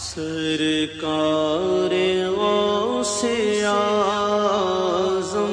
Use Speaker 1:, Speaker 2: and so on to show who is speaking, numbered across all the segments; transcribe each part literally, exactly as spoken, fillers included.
Speaker 1: सरकार गौसे आज़म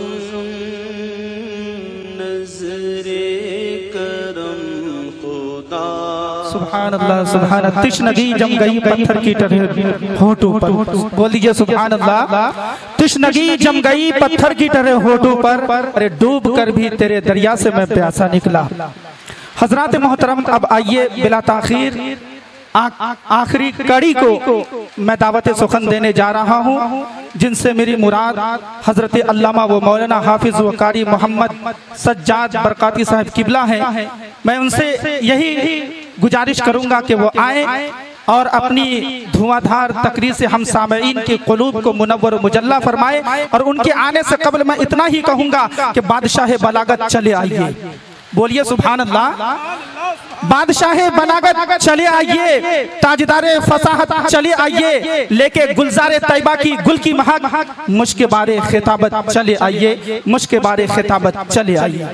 Speaker 1: नज़रे करम खुदा।
Speaker 2: सुभान अल्लाह सुभान अल्लाह। तिश्नगी जम गई पत्थर की तरह होठों पर, बोल दीजिए सुभान अल्लाह। तिश्नगी जम गई पत्थर की तरह होठों पर, अरे डूब कर भी तेरे दरिया से मैं प्यासा निकला। हजरात मोहतरम, अब आइए बिला ताखीर आखिरी कड़ी को मैं दावत सुखन देने जा रहा हूँ, जिनसे मेरी मुराद हजरत अल्लामा व मौलाना हाफिज व कारी मोहम्मद सज्जाद बरकाती साहब किबला है। मैं उनसे यही गुजारिश करूंगा कि वो आए और अपनी धुआंधार तकरीर से हम सामईन के क़ुलूब को मुनव्वर मुजल्ला फरमाए। और उनके आने से कबल मैं इतना ही कहूँगा कि बादशाह बलागत चले आइए। बोलिए सुभान अल्लाह। बादशाह बलागत चले आइए, ताजदारे फसाहत चले आइए, लेके गुलजारे तैयबा की गुल की महक मुश्के बारे खिताबत चले आइए, मुश्के बारे खिताबत चले आइए।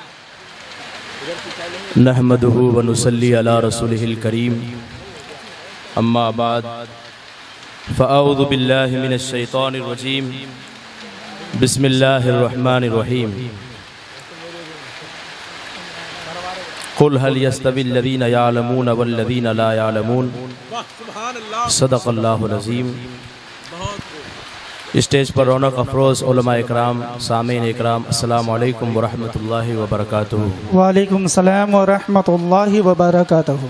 Speaker 3: नहमदुहु व नुसल्ली अला रसूलिहिल करीम, अम्मा बाद, फ़अऊज़ु बिल्लाहि मिनश शैतानिर रजीम, बिस्मिल्लाहिर रहमानिर रहीम। कुल हल यस्तविल लज़ीना यअलमून वल्लज़ीना ला यअलमून, सदक़ल्लाहुल अज़ीम। स्टेज पर रौनक अफरोज़ उलमा इकराम, सामीन इकराम, अस्सलामु अलैकुम व रहमतुल्लाहि व बरकातुहू।
Speaker 2: वालेकुम सलाम व रहमतुल्लाहि व बरकातुहू।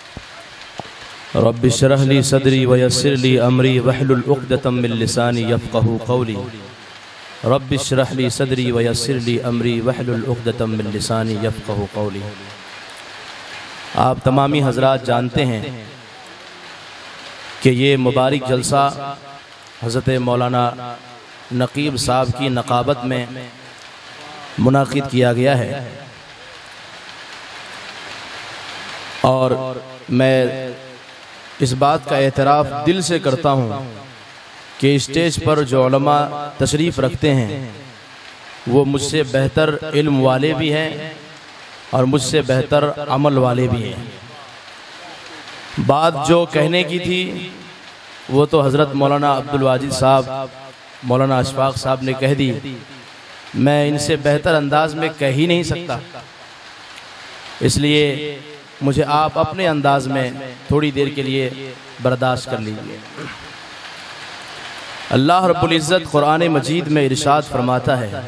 Speaker 3: रब्बि इश्रह ली सदरी व यस्सिर ली अमरी वहलुल उक़दतम मिन लिसानी यफ़क़हू क़ौली। रब्बि इश्रह ली सदरी व यस्सिर ली अमरी वहलुल उक़दतम मिन लिसानी यफ़क़हू क़ौली। आप तमामी हजरात जानते हैं कि ये मुबारक जलसा हज़रत मौलाना नकीब साहब की नक़ाबत में मुनाक़िद किया गया है। और मैं इस बात का एतराफ़ दिल से करता हूँ कि स्टेज पर जो उलमा तशरीफ़ रखते हैं वो मुझसे बेहतर इल्म वाले भी हैं और मुझसे बेहतर अमल वाले भी हैं। बात जो कहने की थी वो तो हज़रत मौलाना अब्दुल वाजिद साहब, मौलाना अशफाक साहब ने कह दी। मैं इनसे बेहतर अंदाज में कह ही नहीं सकता, इसलिए मुझे आप अपने अंदाज में थोड़ी देर के लिए बर्दाश्त कर लीजिए। अल्लाह रब्बुल इज़्ज़त कुरान मजीद में इरशाद फरमाता है,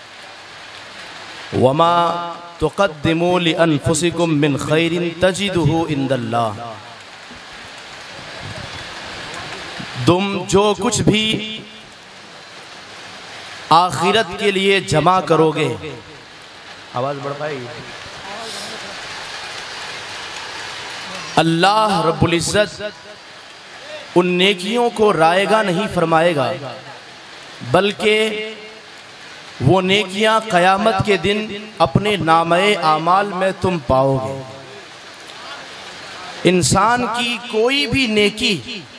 Speaker 3: वमा तुक़द्दिमू लिअन्फुसिकुम मिन खैरिन तजिदुहु इंदल्लाह। तुम जो कुछ भी आखिरत के लिए जमा करोगे, आवाज बढ़ पाएगी, अल्लाह रब्बुल इज़्ज़त उन नेकियों को रायगा नहीं फरमाएगा, बल्कि वो नेकियां क़यामत के दिन अपने नामे आमाल में तुम पाओगे। इंसान की कोई भी नेकी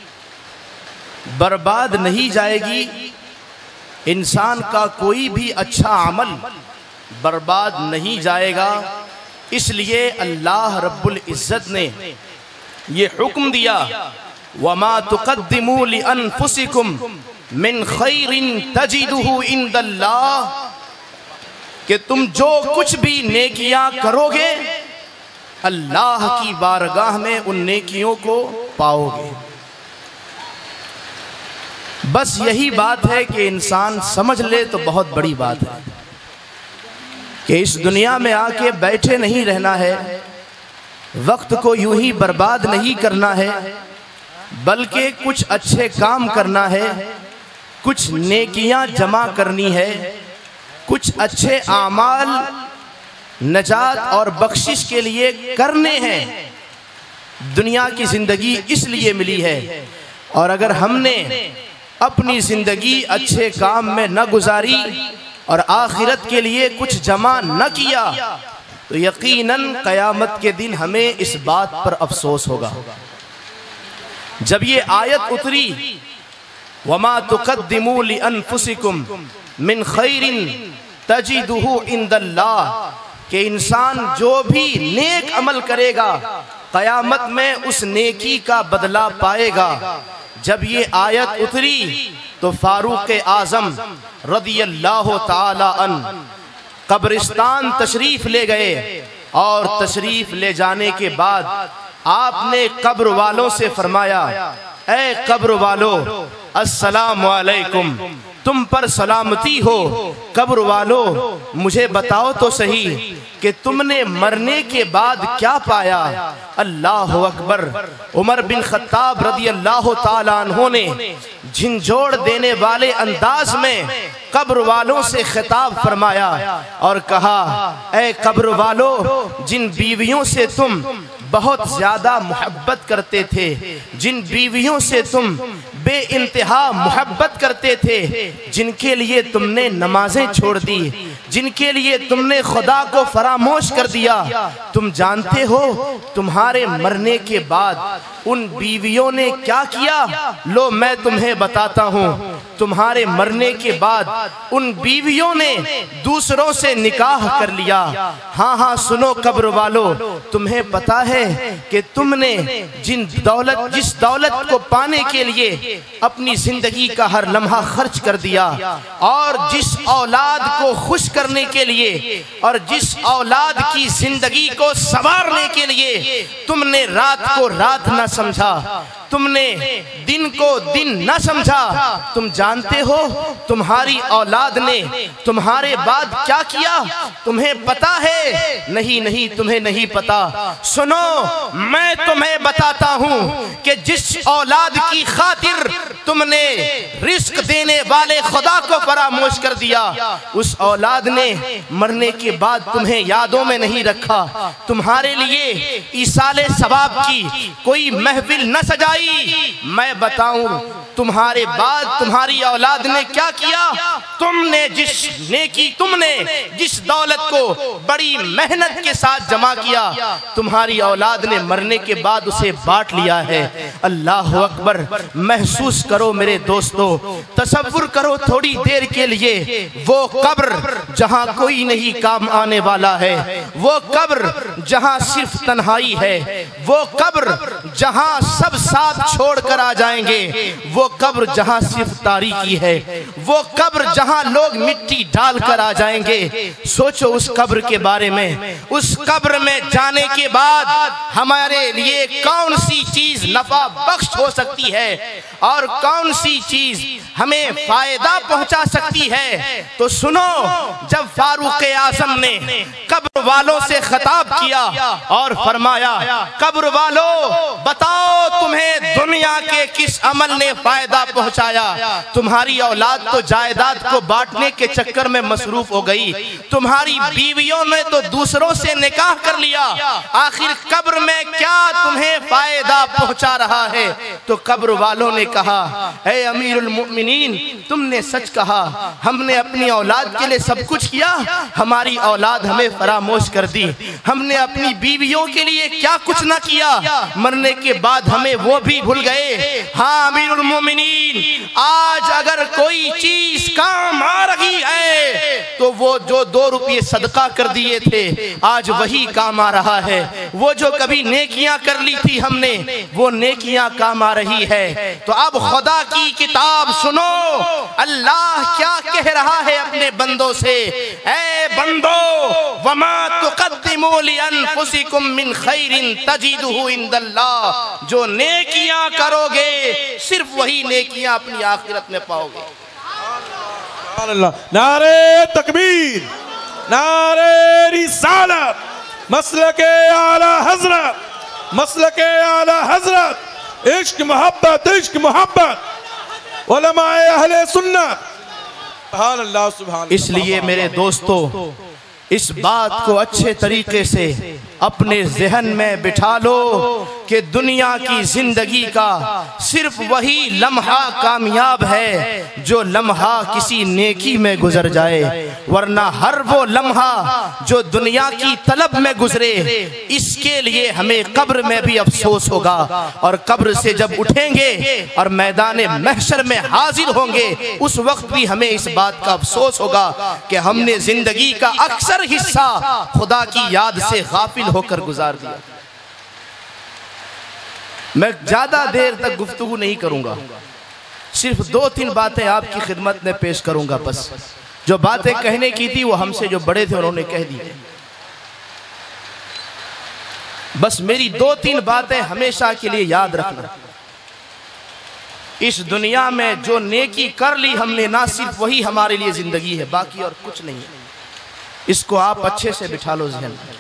Speaker 3: बर्बाद नहीं जाएगी, इंसान का कोई भी अच्छा अमल बर्बाद नहीं जाएगा। इसलिए अल्लाह रब्बुल इज़्ज़त ने ये हुक्म दिया, वमा तुक़द्दिमू लिअन्फुसिकुम मिन खैरिन तजिदुहु इंदल्लाह, कि तुम जो कुछ भी नेकियां करोगे अल्लाह की बारगाह में उन नेकियों को पाओगे। बस यही बात है कि इंसान समझ ले तो बहुत बड़ी बात है कि इस दुनिया में आके बैठे नहीं रहना है, वक्त को यूं ही बर्बाद नहीं करना है, बल्कि कुछ अच्छे काम करना है, कुछ नेकियां जमा करनी है, कुछ अच्छे आमाल नजात और बख्शिश के लिए करने हैं। दुनिया की ज़िंदगी इसलिए मिली है, और अगर हमने अपनी ज़िंदगी अच्छे काम में न गुजारी और आखिरत के लिए कुछ जमा न किया तो यकीनन क़यामत के दिन हमें इस बात पर अफसोस होगा। जब ये आयत उतरी, वमा तुक़द्दिमू लिअन्फुसिकुम मिन खैरिन तजिदुहु इंदल्लाह, कि इंसान जो भी नेक अमल करेगा क़यामत में उस नेकी का बदला पाएगा। जब ये आयत उतरी तो फारूक आज़म रदियल्लाहु ताला अन कब्रिस्तान तशरीफ ले गए और तशरीफ ले जाने के बाद आपने कब्र वालों से फरमाया, ऐ कब्र वालों अस्सलामु अलैकुम, तुम पर सलामती हो। कब्र वालों मुझे बताओ तो सही कि तुमने मरने के बाद क्या पाया। अल्लाह अकबर। उमर बिन खत्ताब रदियल्लाहु ताला अन्हु ने झिंझोड़ देने वाले अंदाज में कब्र वालों से खिताब फरमाया और कहा, ऐ कब्र वालों, जिन बीवियों से तुम बहुत ज्यादा मोहब्बत करते थे, जिन बीवियों से तुम बे इंतहा मोहब्बत करते थे, जिनके लिए तुमने नमाजें छोड़ दी, जिनके लिए तुमने खुदा को फरामोश कर दिया, तुम जानते हो तुम्हारे मरने के बाद उन बीवियों ने क्या किया? लो मैं तुम्हें बताता हूँ। तुम्हारे मरने के बाद उन बीवियों ने दूसरों से निकाह कर लिया। हाँ हाँ सुनो कब्र वालों, तुम्हें पता है कि तुमने जिन दौलत जिस दौलत को पाने के लिए अपनी जिंदगी का हर लम्हा खर्च कर दिया और जिस औलाद को खुश करने के लिए और जिस औलाद की जिंदगी को संवारने के लिए तुमने रात को रात न समझा, तुमने दिन को दिन न समझा, तुम जानते हो तुम्हारी औलाद ने तुम्हारे बाद क्या किया? तुम्हें पता है? नहीं नहीं तुम्हें नहीं पता। सुनो मैं तुम्हें बताता हूँ कि जिस औलाद की खातिर तुमने रिस्क देने वाले खुदा को फरामोश कर दिया, उस औलाद ने मरने के बाद तुम्हें यादों में नहीं रखा। तुम्हारे लिए ईसाले सवाब की कोई महफिल न सजाई। मैं बताऊं तुम्हारे बाद तुम्हारी औलाद ने क्या किया? तुमने जिस नेकी तुमने जिस दौलत को बड़ी मेहनत के साथ जमा किया, तुम्हारी औलाद ने मरने के बाद उसे बांट लिया है। अल्लाह अकबर। महसूस करो मेरे दोस्तों, तसव्वुर करो थोड़ी देर के लिए वो कब्र जहां कोई नहीं काम आने वाला है, वो कब्र जहां सिर्फ तन्हाई है, वो कब्र जहां सब साथ छोड़कर आ जाएंगे, वो कब्र जहां सिर्फ तारीकी है, वो कब्र जहां लोग मिट्टी डालकर आ जाएंगे। सोचो उस कब्र के बारे में। उस कब्र में जाने के बाद हमारे लिए कौन सी चीज नफा बख्श हो सकती है और कौन सी चीज हमें फायदा पहुंचा सकती है। तो सुनो, जब फारूक आज़म ने कब्र वालों से खिताब किया और फरमाया, कब्र वालों बताओ तुम्हें दुनिया के किस अमल ने फायदा पहुंचाया? तुम्हारी औलाद तो जायदाद को बांटने के चक्कर में मसरूफ हो गई, तुम्हारी बीवियों ने तो दूसरों से निकाह कर लिया, आखिर कब्र में क्या तुम्हें फायदा पहुंचा रहा है? तो कब्र वालों ने कहा, ऐ अमीरुल मुमिनीन, तुमने सच कहा, हमने अपनी औलाद के लिए सब कुछ किया, हमारी औलाद हमें फरामोश कर दी। हमने अपनी बीवियों के लिए क्या कुछ ना किया, मरने के बाद हमें वो भी भूल गए। हाँ अमीरुल मोमिनीन, आज अगर कोई चीज काम आ रही है तो वो जो दो रुपये सदका कर दिए थे आज वही काम आ रहा है। वो जो कभी नेकियां कर ली थी हमने, वो नेकियां काम आ रही है। तो अब खुदा की किताब सुनो, अल्लाह क्या कह रहा है अपने बंदों से, ऐ बंदो वमा तुक़द्दिमू लिअन्फुसिकुम मिन खैरिन तजिदुहु इंदल्लाह, जो नेकियां करोगे सिर्फ वही नेकियां अपनी आखिरत में पाओगे।
Speaker 4: नारे तकबीर, नारे रिसालत, मसलके आला हजरत, मसलके आला हजरत, इश्क मोहब्बत, इश्क मोहब्बत, उलमाए अहले सुन्नत। सुभान अल्लाह, सुभान।
Speaker 3: इसलिए मेरे दोस्तों, इस बात को अच्छे तरीके से अपने जहन में बिठा लो कि दुनिया की जिंदगी का सिर्फ वही लम्हा कामयाब है जो लम्हा किसी नेकी में गुजर जाए, वरना हर वो लम्हा जो दुनिया की तलब में गुजरे, इसके लिए हमें कब्र में भी अफसोस होगा। और कब्र से जब उठेंगे और मैदान महशर में हाजिर होंगे, उस वक्त भी हमें इस बात का अफसोस होगा कि हमने जिंदगी का अक्सर हिस्सा खुदा की याद से गाफिल होकर गुजार दिया। मैं ज़्यादा देर तक गुफ्तगू नहीं करूँगा, सिर्फ दो तीन बातें आपकी खिदमत में पेश करूँगा। बस जो बातें कहने की थी वो हमसे जो बड़े थे उन्होंने कह दी। बस मेरी दो तीन बातें हमेशा के लिए याद रखना। इस दुनिया में जो नेकी कर ली हमने, ना सिर्फ वही हमारे लिए जिंदगी है, बाकी और कुछ नहीं है। इसको आप अच्छे से बिठा लो ज़हन में,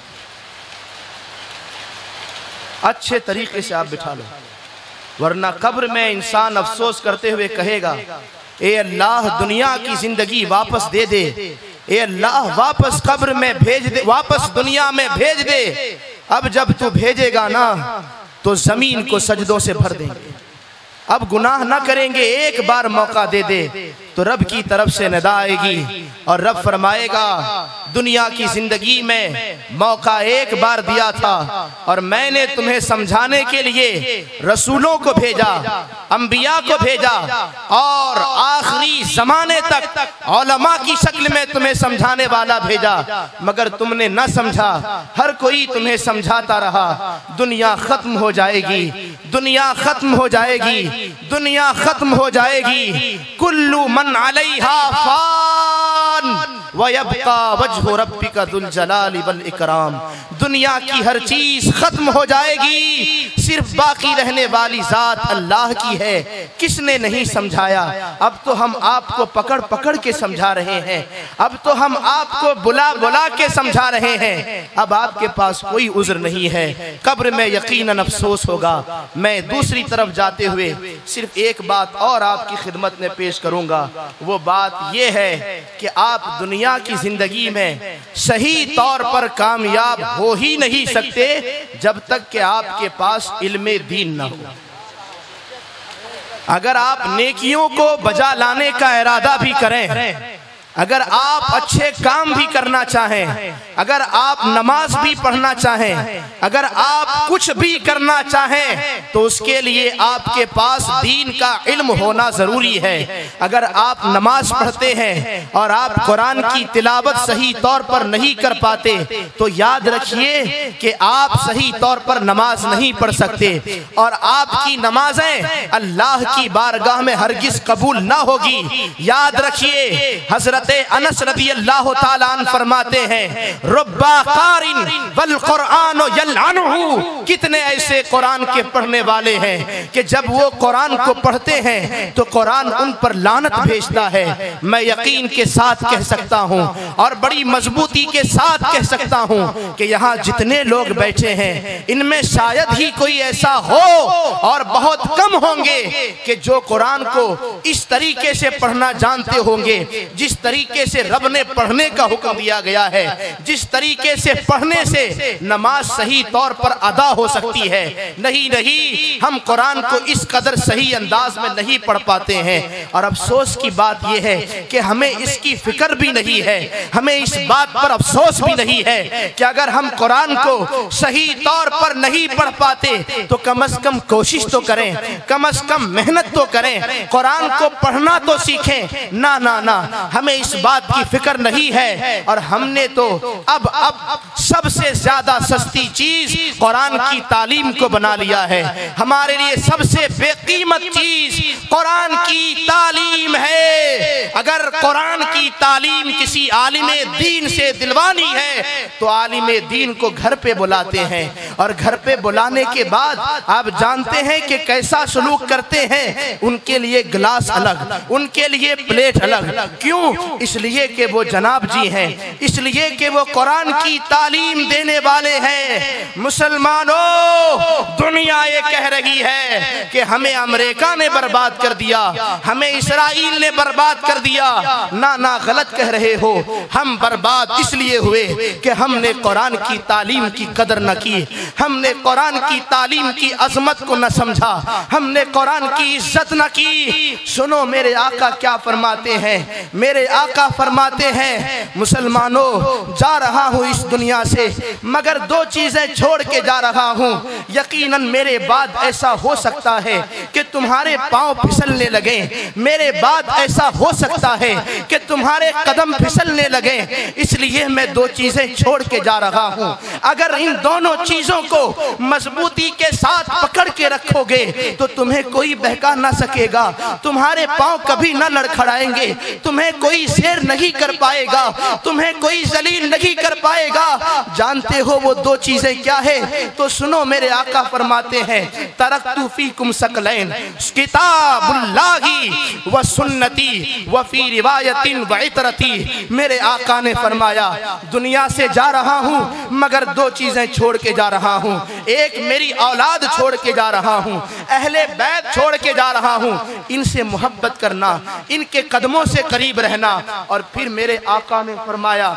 Speaker 3: अच्छे तरीके से आप बिठा लो, वरना कब्र में इंसान अफसोस करते हुए कहेगा, ए अल्लाह दुनिया की जिंदगी वापस दे दे, ए अल्लाह वापस कब्र में भेज दे, वापस दुनिया में भेज दे। अब जब तू भेजेगा ना तो जमीन को सजदों से भर देंगे। अब गुनाह ना करेंगे, एक बार मौका दे दे तो रब की तरफ से निदा आएगी और रब फरमाएगा, दुनिया की जिंदगी में मौका एक बार दिया था और मैंने तुम्हें समझाने के लिए रसूलों को भेजा, अंबिया को भेजा और आखिरी जमाने तक उलमा की शक्ल में तुम्हें समझाने वाला भेजा, मगर तुमने न समझा। हर कोई तुम्हें समझाता रहा। दुनिया खत्म हो जाएगी, दुनिया खत्म हो जाएगी, दुनिया खत्म हो जाएगी। कुल्लु मन अलैहा फान व यबका वजहु रब्बिका दुल जलाली वल इकराम। दुनिया की हर चीज खत्म हो जाएगी, सिर्फ बाकी रहने वाली जात अल्लाह की है। किसने नहीं समझाया? अब तो हम आपको पकड़ पकड़ के समझा रहे हैं, अब तो हम आपको बुला बुला के समझा रहे हैं। अब आपके पास कोई उज़्र नहीं है, कब्र में यकीनन अफसोस होगा। मैं दूसरी तरफ जाते हुए सिर्फ एक बात और आपकी खिदमत में पेश करूंगा। वो बात यह है कि आप दुनिया की जिंदगी में सही तौर पर कामयाब हो ही नहीं सकते जब तक कि आपके पास इल्मे दीन ना हो। अगर आप नेकियों को बजा लाने का इरादा भी करें, अगर आप अच्छे काम भी करना चाहें, अगर आप नमाज भी पढ़ना चाहें, अगर आप कुछ भी करना चाहें, तो उसके लिए आपके पास दीन का इल्म होना जरूरी है। अगर आप नमाज पढ़ते हैं और आप कुरान की तिलावत सही तौर पर नहीं कर पाते, तो याद रखिए कि आप सही तौर पर नमाज नहीं पढ़ सकते और आपकी नमाजें अल्लाह की बारगाह में हरगिज कबूल ना होगी। याद रखिए, हजरत अनस रज़ी अल्लाह ताला अन्हु फरमाते हैं, रुब्बा कारिन वल कुरान यलअनुहु। कितने ऐसे कुरान के पढ़ने वाले हैं कि जब वो कुरान को पढ़ते हैं तो कुरान उन पर लानत भेजता है। मैं यकीन के साथ कह सकता हूँ और बड़ी मजबूती के साथ कह सकता हूँ कि यहाँ जितने लोग बैठे हैं इनमें शायद ही कोई ऐसा हो और बहुत कम होंगे कि जो कुरान को इस तरीके से पढ़ना जानते होंगे जिस तरीके से रब ने पढ़ने का हुक्म दिया गया है, जिस तरीके से पढ़ने से नमाज सही तौर पर अदा हो सकती है। नहीं नहीं, हम कुरान को इस कदर सही अंदाज में नहीं पढ़ पाते हैं और अफसोस की बात यह है कि हमें इसकी फिक्र भी नहीं है, हमें इस बात पर अफसोस भी नहीं है कि अगर हम कुरान को सही तौर पर नहीं पढ़ पाते तो कम अज कम कोशिश तो करें, कम अज कम मेहनत तो करें, कुरान को पढ़ना तो सीखें। ना ना ना, हमें इस बात की फिक्र नहीं है और हमने तो अब अब सबसे ज्यादा सस्ती चीज कुरान की तालीम को बना लिया है। हमारे लिए सबसे बेकीमत चीज कुरान की तालीम है। अगर कुरान की तालीम किसी आलिमे दीन से दिलवानी है तो आलिमे दीन को घर पे बुलाते हैं और घर पे बुलाने के बाद आप जानते हैं कि कैसा सलूक करते हैं। उनके लिए गिलास अलग, उनके लिए प्लेट अलग। क्यों? इसलिए कि वो जनाब जी हैं, इसलिए कि वो कुरान की तालीम देने वाले हैं। मुसलमानों, दुनिया ये कह रही है कि हमें अमेरिका ने बर्बाद कर दिया, हमें इस्राइल ने बर्बाद कर दिया। ना ना, गलत कह रहे हो। हम बर्बाद इसलिए हुए कि हमने कुरान की तालीम की कदर न की, हमने कुरान की तालीम की अजमत को न समझा, हमने कुरान की इज्जत न की। सुनो मेरे आका क्या फरमाते हैं, मेरे आका फरमाते हैं, मुसलमानों जा रहा हूँ इस दुनिया से मगर दो चीजें छोड़ के जा रहा हूँ। यकीनन मेरे बाद ऐसा हो सकता है कि तुम्हारे पांव फिसलने लगे, मेरे बाद ऐसा हो सकता है कि तुम तुम्हारे कदम फिसलने लगे, इसलिए मैं दो चीजें छोड़ के जा रहा हूँ। अगर इन दोनों चीजों को मजबूती के साथ पकड़ के रखोगे तो तुम्हें कोई बहका ना सकेगा, तुम्हारे पांव कभी ना लड़खड़ाएंगे, तुम्हें कोई शेर नहीं कर पाएगा, तुम्हें कोई जलील नहीं कर पाएगा। जानते हो वो दो चीजें क्या है? तो सुनो, मेरे आका फरमाते हैं तरक्तु फीकुम सकलैन किताबुल्लाही व सुन्नती व फी रिवायतिन व इतरती। मेरे आका ने फरमाया दुनिया से जा रहा हूँ मगर दो चीजें छोड़ के जा रहा हूँ। एक मेरी औलाद छोड़ के जा रहा हूँ, अहले बैत छोड़ के जा रहा हूँ, इनसे मोहब्बत करना, इनके कदमों से करीब रहना। और फिर मेरे आका ने फरमाया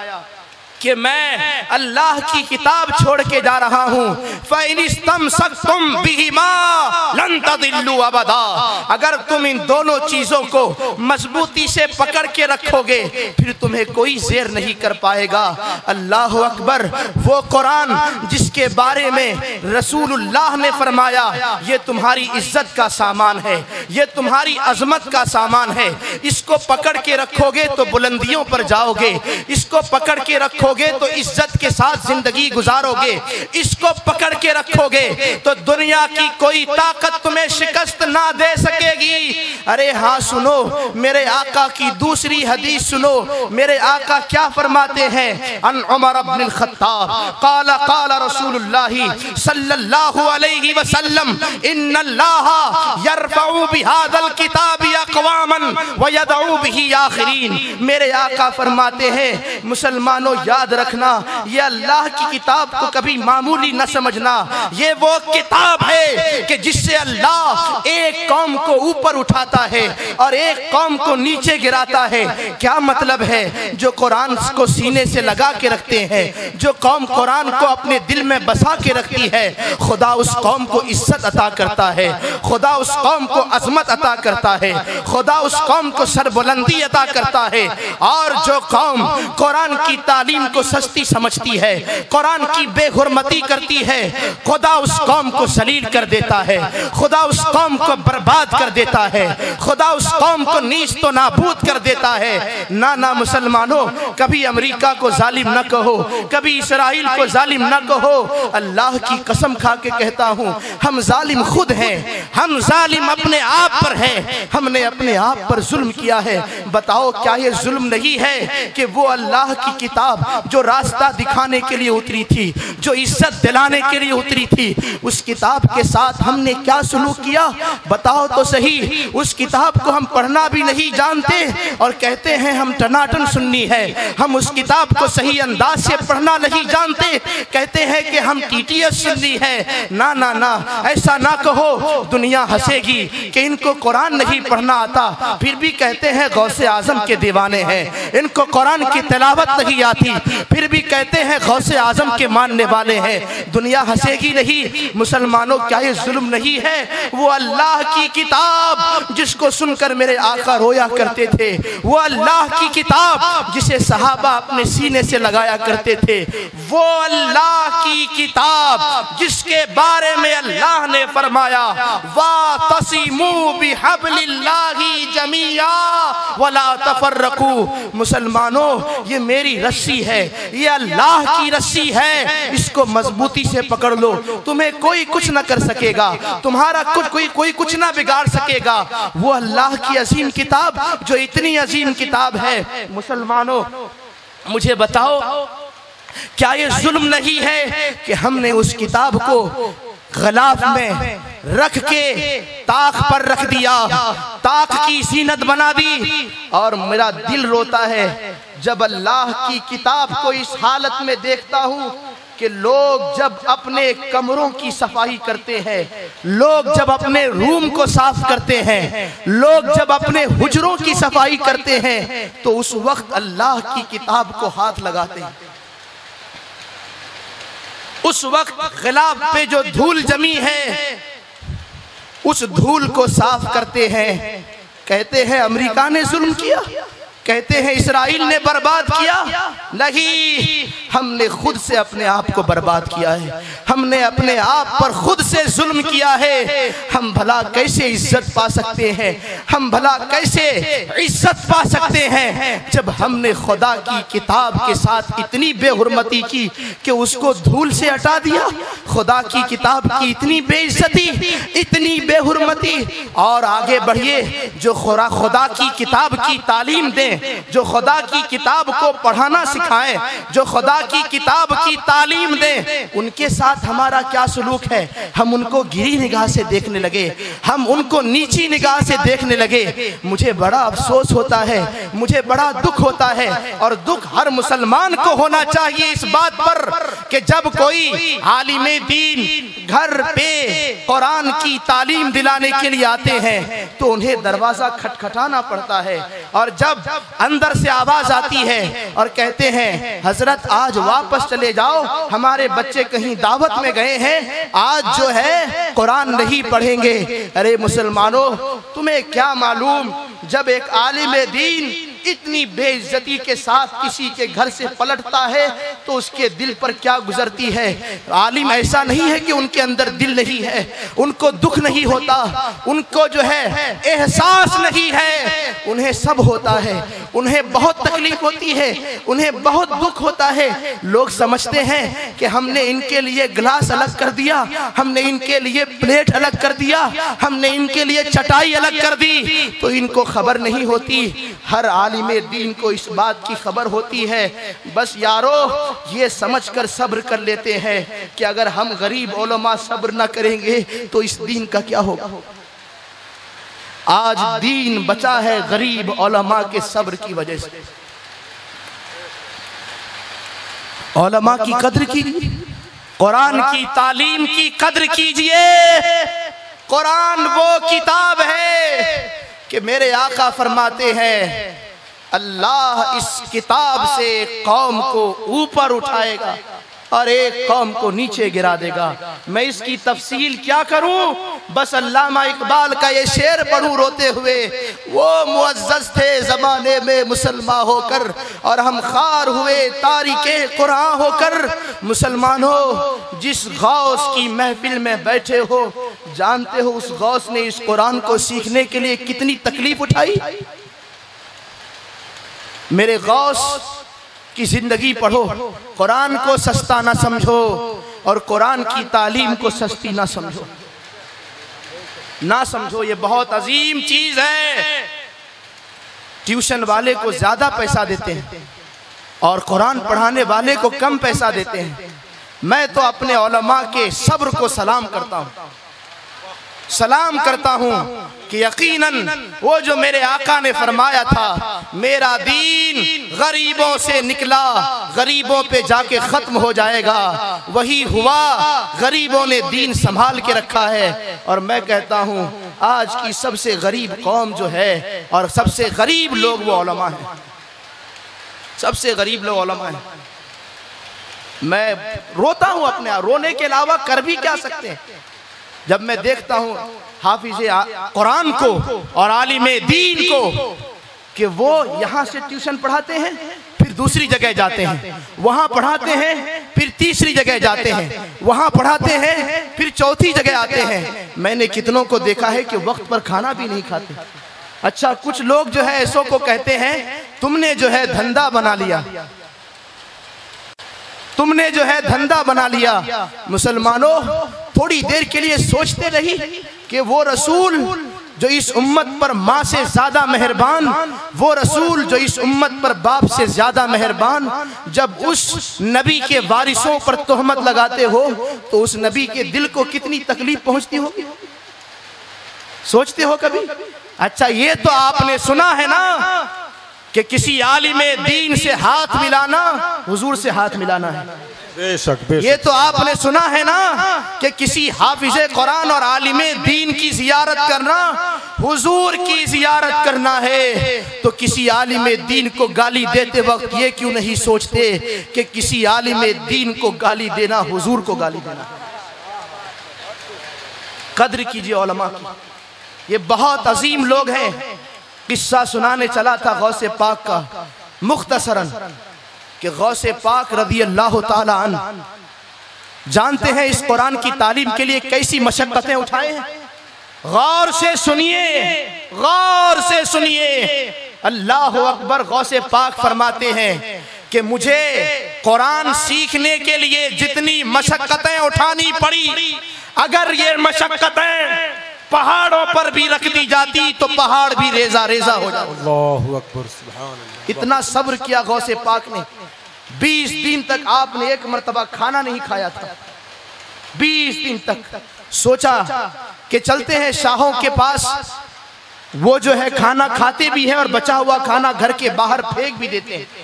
Speaker 3: कि मैं अल्लाह की किताब छोड़ के जा रहा हूँ। फ़इनिस्तमसकतुम बिहिमा लन तदिल्लु अबदा। अगर तुम इन दोनों चीजों को मजबूती से पकड़ के रखोगे फिर तुम्हें कोई ज़ेर नहीं कर पाएगा। अल्लाह अकबर। वो कुरान जिसके बारे में रसूलुल्लाह ने फरमाया ये तुम्हारी इज्जत का सामान है, ये तुम्हारी अजमत का सामान है, इसको पकड़ के रखोगे तो बुलंदियों पर जाओगे, इसको पकड़ के रखोगे तो इज्जत के साथ जिंदगी गुजारोगे, इसको पकड़ के रखोगे तो दुनिया की कोई ताकत तुम्हें शिकस्त ना दे सकेगी। अरे हाँ सुनो, मेरे आका की दूसरी हदीस सुनो, मेरे आका क्या फरमाते हैं? अन उमर इब्न खत्ताब क़ाल क़ाल रसूलुल्लाह सल्लल्लाहु अलैहि वसल्लम इन्नल्लाह यरफ़उ बिहादल किताबि अक़वामन व यदउ बिही आखिरीन। मेरे आका फरमाते हैं मुसलमानों याद रखना, ये अल्लाह की किताब को कभी मामूली न समझना। ये वो किताब है कि जिससे अल्लाह एक कौम को ऊपर उठाता है और एक कौम को नीचे गिराता है। क्या मतलब है? जो कुरान को सीने से लगा के रखते हैं, जो कौम कुरान को अपने दिल में बसा के रखती है, खुदा उस कौम को इज्जत अता करता है, खुदा उस कौम को अजमत अता करता है, खुदा उस कौम को सरबुलंदी अता करता है। और जो कौम कुरान की तालीम को सस्ती समझती है, कुरान की बेहुरमती करती है, खुदा उस कौम को जलील कर देता है, खुदा उस कौम को बर्बाद कर देता है, खुदा उस कौम को नीच तो नाबूद कर देता है। ना ना मुसलमानों, कभी अमेरिका को जालिम न कहो, कभी इसराइल को जालिम न कहो। अल्लाह की कसम खा के कहता हूँ हम जालिम खुद हैं, हम जालिम अपने आप पर हैं, हमने अपने आप पर जुल्म किया है। बताओ क्या ये जुल्म नहीं है कि वो अल्लाह की किताब जो रास्ता दिखाने के लिए उतरी थी, जो इज्जत दिलाने के लिए उतरी थी, उस किताब के साथ हमने क्या सलूक किया? बताओ तो सही। उस किताब को हम पढ़ना भी नहीं जानते और कहते हैं हम टनाटन सुन्नी है, हम उस किताब को सही अंदाज से पढ़ना नहीं जानते, कहते हैं कि हम टीटीएस सुन्नी है। ना ना ना, ऐसा ना कहो, दुनिया हंसेगी कि इनको कुरान नहीं पढ़ना आता, फिर भी कहते हैं गौसे आजम के दीवाने हैं, इनको कुरान की तिलावत नहीं आती, फिर भी कहते हैं गौसे आजम के मानने वाले हैं। दुनिया हंसेगी नहीं। मुसलमानों क्या ये जुल्म नहीं है? वो अल्लाह की किताब जिसको सुनकर मेरे आका रोया करते थे, वो अल्लाह की किताब जिसे सहाबा अपने सीने से लगाया करते थे, वो अल्लाह की किताब जिसके बारे में अल्लाह ने फरमाया वातसिमू बिहब्लिल्लाहि जमीआ वला तफर्रकू। मुसलमानों ये मेरी रस्सी है, ये अल्लाह की रस्सी है, इसको मजबूती से पकड़ लो, तुम्हें कोई कुछ ना कर सकेगा, तुम्हारा कुछ कोई कोई कुछ ना बिगाड़ सकेगा। वो अल्लाह की अजीम किताब जो इतनी अजीम किताब है। मुसलमानों मुझे बताओ क्या ये जुल्म नहीं है कि हमने उस किताब को गलाफ में रख के ताक पर रख दिया, ताक की जीनत बना दी। और मेरा दिल रोता है जब अल्लाह की किताब को इस हालत में देखता हूँ कि लोग जब अपने कमरों की सफाई करते हैं, लोग जब अपने रूम को साफ करते हैं, लोग जब अपने हुजरों की सफाई करते हैं, तो उस वक्त अल्लाह की किताब को हाथ लगाते हैं। उस वक्त गिलाफ पे जो धूल जमी है उस धूल को साफ करते हैं। कहते हैं अमेरिका ने जुल्म किया, कहते हैं इस्राइल ने बर्बाद किया, नहीं, हमने खुद से अपने आप को बर्बाद किया है। हमने अपने आप पर खुद से जुल्म किया है। हम भला कैसे इज्जत पा सकते हैं, हम भला कैसे इज्जत पा सकते हैं जब हमने खुदा की किताब के साथ इतनी बेहुरमती की कि उसको धूल से हटा दिया। खुदा की किताब की इतनी बेइज्जती, इतनी बेहुरमती। और आगे बढ़िए, जो खुदा खुदा की किताब की तालीम दें, जो खुदा की किताब को पढ़ाना सिखाएं, जो खुदा की किताब की तालीम दें, उनके साथ हमारा क्या सलूक है। हम उनको गिरी निगाह से देखने लगे, हम उनको नीची निगाह से देखने लगे। मुझे बड़ा अफसोस होता है, मुझे बड़ा दुख होता है। और दुख हर मुसलमान को होना चाहिए इस बात पर कि जब कोई आलिमे दीन घर पे कुरान की तालीम दिलाने के लिए आते हैं तो उन्हें दरवाजा खटखटाना पड़ता है। और जब अंदर से आवाज आती है और कहते हैं हजरत आज वापस चले जाओ, हमारे बच्चे कहीं दावत में गए हैं, आज जो है कुरान नहीं पढ़ेंगे। अरे मुसलमानों, तुम्हें क्या मालूम, जब एक आलिम दीन इतनी बेइज्जती के साथ किसी के घर से पलटता है तो उसके दिल पर क्या गुजरती है। आलिम ऐसा नहीं है कि उनके अंदर दिल नहीं है, उनको दुख नहीं होता, उनको जो है एहसास नहीं है, उन्हें सब होता है, उन्हें बहुत तकलीफ होती है, उन्हें बहुत दुख होता है। लोग समझते हैं कि हमने इनके लिए गिलास अलग कर दिया, हमने इनके लिए प्लेट अलग कर दिया, हमने इनके लिए चटाई अलग कर दी, तो इनको खबर नहीं होती। हर आलिमे दीन को इस बात की खबर होती है। बस यारो, ये समझकर सब्र कर लेते हैं कि अगर हम गरीब उलमा सब्र न करेंगे तो इस दीन का क्या होगा। आज दीन बचा है गरीब उलमा के सब्र की वजह से। उलमा की कद्र कीजिए, कुरान की तालीम की कद्र कीजिए। कुरान वो किताब है कि मेरे आका फरमाते हैं अल्लाह इस किताब से कौम को ऊपर उठाएगा और एक कौम को नीचे गिरा देगा। मैं इसकी तफसील क्या करूं, बस अल्लामा इकबाल का ये शेर पढ़ूं रोते हुए। वो मुअज़्ज़ज़ थे ज़माने में मुसलमान होकर और हम खार हुए तारिके कुरान होकर। मुसलमानों, जिस गौस की महफिल में बैठे हो, जानते हो उस गौस ने इस कुरान को सीखने के लिए कितनी तकलीफ उठाई। मेरे गौस की जिंदगी पढ़ो, कुरान को सस्ता ना समझो और कुरान की तालीम को सस्ती ना समझो, ना समझो। ये बहुत अजीम चीज है। ट्यूशन वाले को ज्यादा पैसा देते हैं और कुरान पढ़ाने वाले को कम पैसा देते हैं। मैं तो अपने उलमा के सब्र को सलाम करता हूँ, सलाम करता हूँ कि यकीनन वो जो मेरे आका ने फरमाया था, मेरा दीन गरीबों से निकला, गरीबों पे जाके खत्म हो जाएगा, वही हुआ। गरीबों ने दीन संभाल के रखा है। और मैं कहता हूँ आज की सबसे गरीब कौम जो है और सबसे गरीब लोग वो उलमा हैं, सबसे गरीब लोग उलमा हैं। मैं रोता हूँ अपने आप, रोने के अलावा कर भी क्या सकते हैं। जब मैं देखता हूँ हाफिज़े कुरान को और आलिमे दीन को कि वो यहाँ से ट्यूशन पढ़ाते हैं, फिर दूसरी जगह जाते हैं, वहाँ पढ़ाते हैं, फिर तीसरी जगह जाते हैं, वहाँ पढ़ाते हैं, फिर चौथी जगह आते हैं। मैंने कितनों को देखा है कि वक्त पर खाना भी नहीं खाते। अच्छा, कुछ लोग जो है ऐसों को कहते हैं तुमने जो है धंधा बना लिया, तुमने जो है धंधा बना लिया। मुसलमानों, थोड़ी देर के लिए सोचते रही कि वो रसूल जो इस उम्मत पर माँ से ज्यादा मेहरबान, वो रसूल जो इस उम्मत पर बाप से ज्यादा मेहरबान, जब उस नबी के वारिसों पर तोहमत लगाते हो तो उस नबी के दिल को कितनी तकलीफ पहुंचती होगी, सोचते हो कभी? अच्छा, ये तो आपने सुना है ना कि किसी आलिमे दीन से हाथ मिलाना हुजूर से हाथ मिलाना है।
Speaker 4: बेशक, बेशक।
Speaker 3: ये तो आपने सुना है ना कि किसी हाफिज़े कुरान और आलिमे दीन की जियारत करना हुजूर की जियारत करना है। तो किसी आलिमे दीन को गाली देते वक्त ये क्यों नहीं सोचते कि किसी आलिमे दीन को गाली देना हुजूर को गाली देना। कद्र कीजिए उलमा की, ये बहुत अजीम लोग हैं। किस्सा सुनाने चला था गौसे पाक का मुख्तसरन कि गौसे पाक रज़ी अल्लाह ताला अन्हु जानते हैं इस कुरान की तालीम के लिए कैसी मशक्कतें उठाए हैं। गौर से सुनिए, गौर से सुनिए। अल्लाह अकबर। गौसे पाक फरमाते हैं कि मुझे कुरान सीखने के लिए जितनी मशक्कतें उठानी पड़ी, अगर ये मशक्कतें पहाड़ों पर भी रख दी जाती तो पहाड़ भी रेजा रेजा हो जाता।
Speaker 4: अल्लाहु अकबर, सुभान अल्लाह।
Speaker 3: इतना सब्र किया गौसे पाक ने। बीस दिन तक आपने एक मर्तबा खाना नहीं खाया था। बीस दिन तक सोचा कि चलते हैं शाहों के पास, वो जो है खाना खाते भी हैं और बचा हुआ खाना घर के बाहर फेंक भी देते हैं।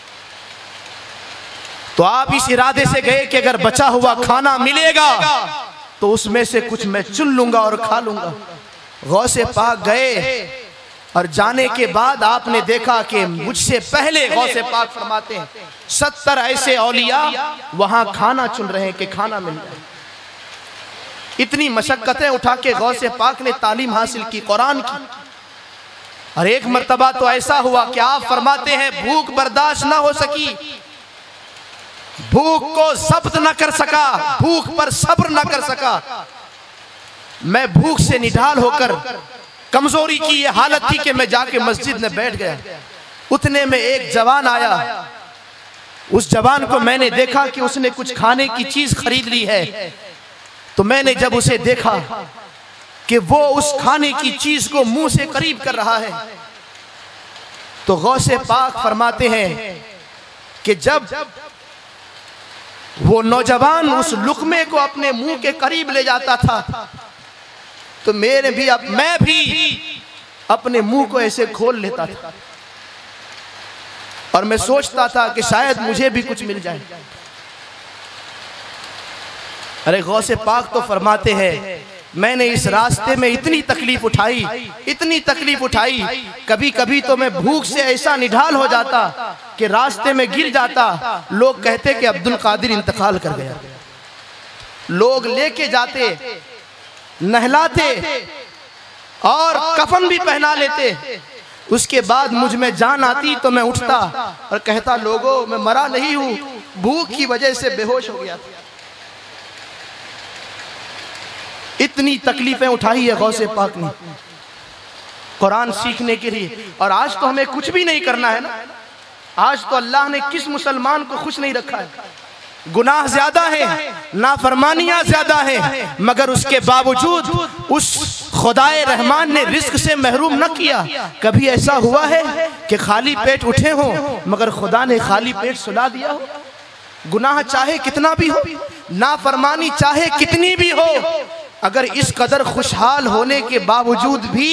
Speaker 3: तो आप इस इरादे से गए कि अगर बचा हुआ खाना मिलेगा तो उसमें से कुछ मैं चुन लूंगा और खा लूंगा। गौसे पाक गए और जाने के बाद आपने देखा कि मुझसे पहले गौसे पाक फरमाते हैं सत्तर ऐसे औलिया वहां खाना चुन रहे हैं कि खाना मिल जाए। इतनी मशक्कतें उठा के गौसे पाक ने तालीम हासिल की कुरान की। और एक मर्तबा तो ऐसा हुआ कि आप फरमाते हैं भूख बर्दाश्त ना हो सकी, भूख को जब्त न कर सका, भूख पर सब्र न कर सका। मैं भूख से निढाल होकर, कमजोरी की ये हालत थी कि मैं जाके मस्जिद में बैठ गया। उतने में एक जवान आया। उस जवान को मैंने देखा कि उसने कुछ खाने की चीज खरीद ली है। तो मैंने जब उसे देखा कि वो उस खाने की चीज को मुंह से करीब कर रहा है, तो गौसे पाक फरमाते हैं कि जब वो नौजवान उस लुकमे को अपने मुंह के करीब ले जाता था तो मेरे भी अब मैं भी अपने मुंह को ऐसे खोल लेता था और मैं सोचता था कि शायद मुझे भी कुछ मिल जाए। अरे गौसे पाक तो फरमाते हैं मैंने इस रास्ते में इतनी तकलीफ उठाई, इतनी तकलीफ उठाई, कभी कभी तो मैं भूख से ऐसा निढाल हो जाता कि रास्ते में गिर जाता। लोग कहते कि अब्दुल कादिर इंतकाल कर गया। लोग लेके जाते, नहलाते और कफन भी पहना लेते। उसके बाद मुझ में जान आती तो मैं उठता और कहता लोगों मैं मरा नहीं हूं, भूख की वजह से बेहोश हो गया था। इतनी तकलीफें उठाई है गौसे पाक ने कुरान सीखने के लिए। और आज तो हमें कुछ भी नहीं करना है ना। आज तो अल्लाह ने किस मुसलमान को खुश नहीं रखा है। गुनाह ज्यादा है, नाफरमानियां ज्यादा है, मगर उसके बावजूद उस खुदाए रहमान ने रिस्क से महरूम न किया। कभी ऐसा हुआ है कि खाली पेट उठे हो मगर खुदा ने खाली पेट सुला दिया हो? गुनाह चाहे कितना भी हो, नाफरमानी चाहे कितनी भी हो, अगर इस कदर खुशहाल होने के बावजूद भी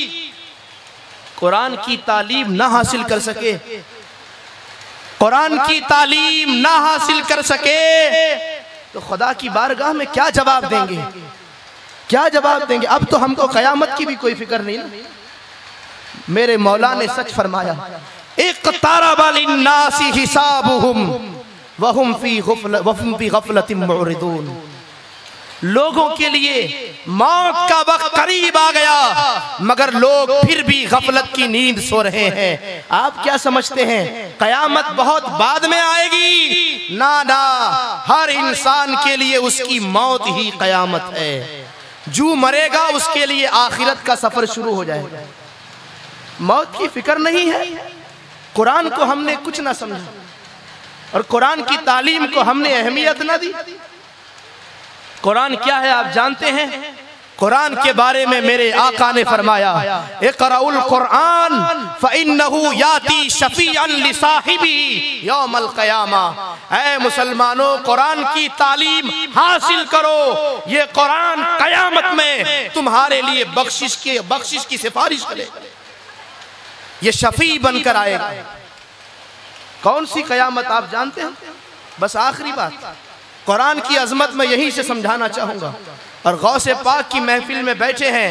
Speaker 3: कुरान की तालीम ना हासिल कर सके, कुरान की तालीम ना हासिल कर सके तो खुदा की बारगाह में क्या जवाब देंगे, क्या जवाब देंगे? अब तो हमको कयामत की भी कोई फिक्र नहीं ना। मेरे मौला ने सच फरमाया इक़्तरबा लिन्नासी हिसाबुहुम वहुम फी गुफ़ल वहुम फी गफ़लतिन मुरिदून। लोगों के लिए मौत का वक्त करीब आ गया मगर लोग फिर भी गफलत की नींद सो रहे हैं। आप क्या समझते हैं कयामत बहुत बाद में आएगी? ना ना, हर इंसान के लिए उसकी मौत ही कयामत है। जो मरेगा उसके लिए आखिरत का सफर शुरू हो जाएगा। मौत की फिक्र नहीं है। कुरान को हमने कुछ ना समझा और कुरान की तालीम को हमने अहमियत ना दी। कुरान क्या है आप जानते हैं? कुरान के बारे में मेरे आका ने फरमाया इक़राउल कुरान फ़इन्नहु याती शफ़ीअन लिसाहिबी यौमल क़यामा। ऐ मुसलमानों, कुरान की तालीम हासिल करो। ये कुरान क़यामत में तुम्हारे लिए बख्शिश के बख्शिश की सिफारिश करेगा। ये शफ़ी बनकर आएगा। कौन सी क़यामत आप जानते हैं? बस आखिरी बात, कुरान की अजमत में यहीं से समझाना चाहूंगा। और गौसे पाक की महफिल में बैठे हैं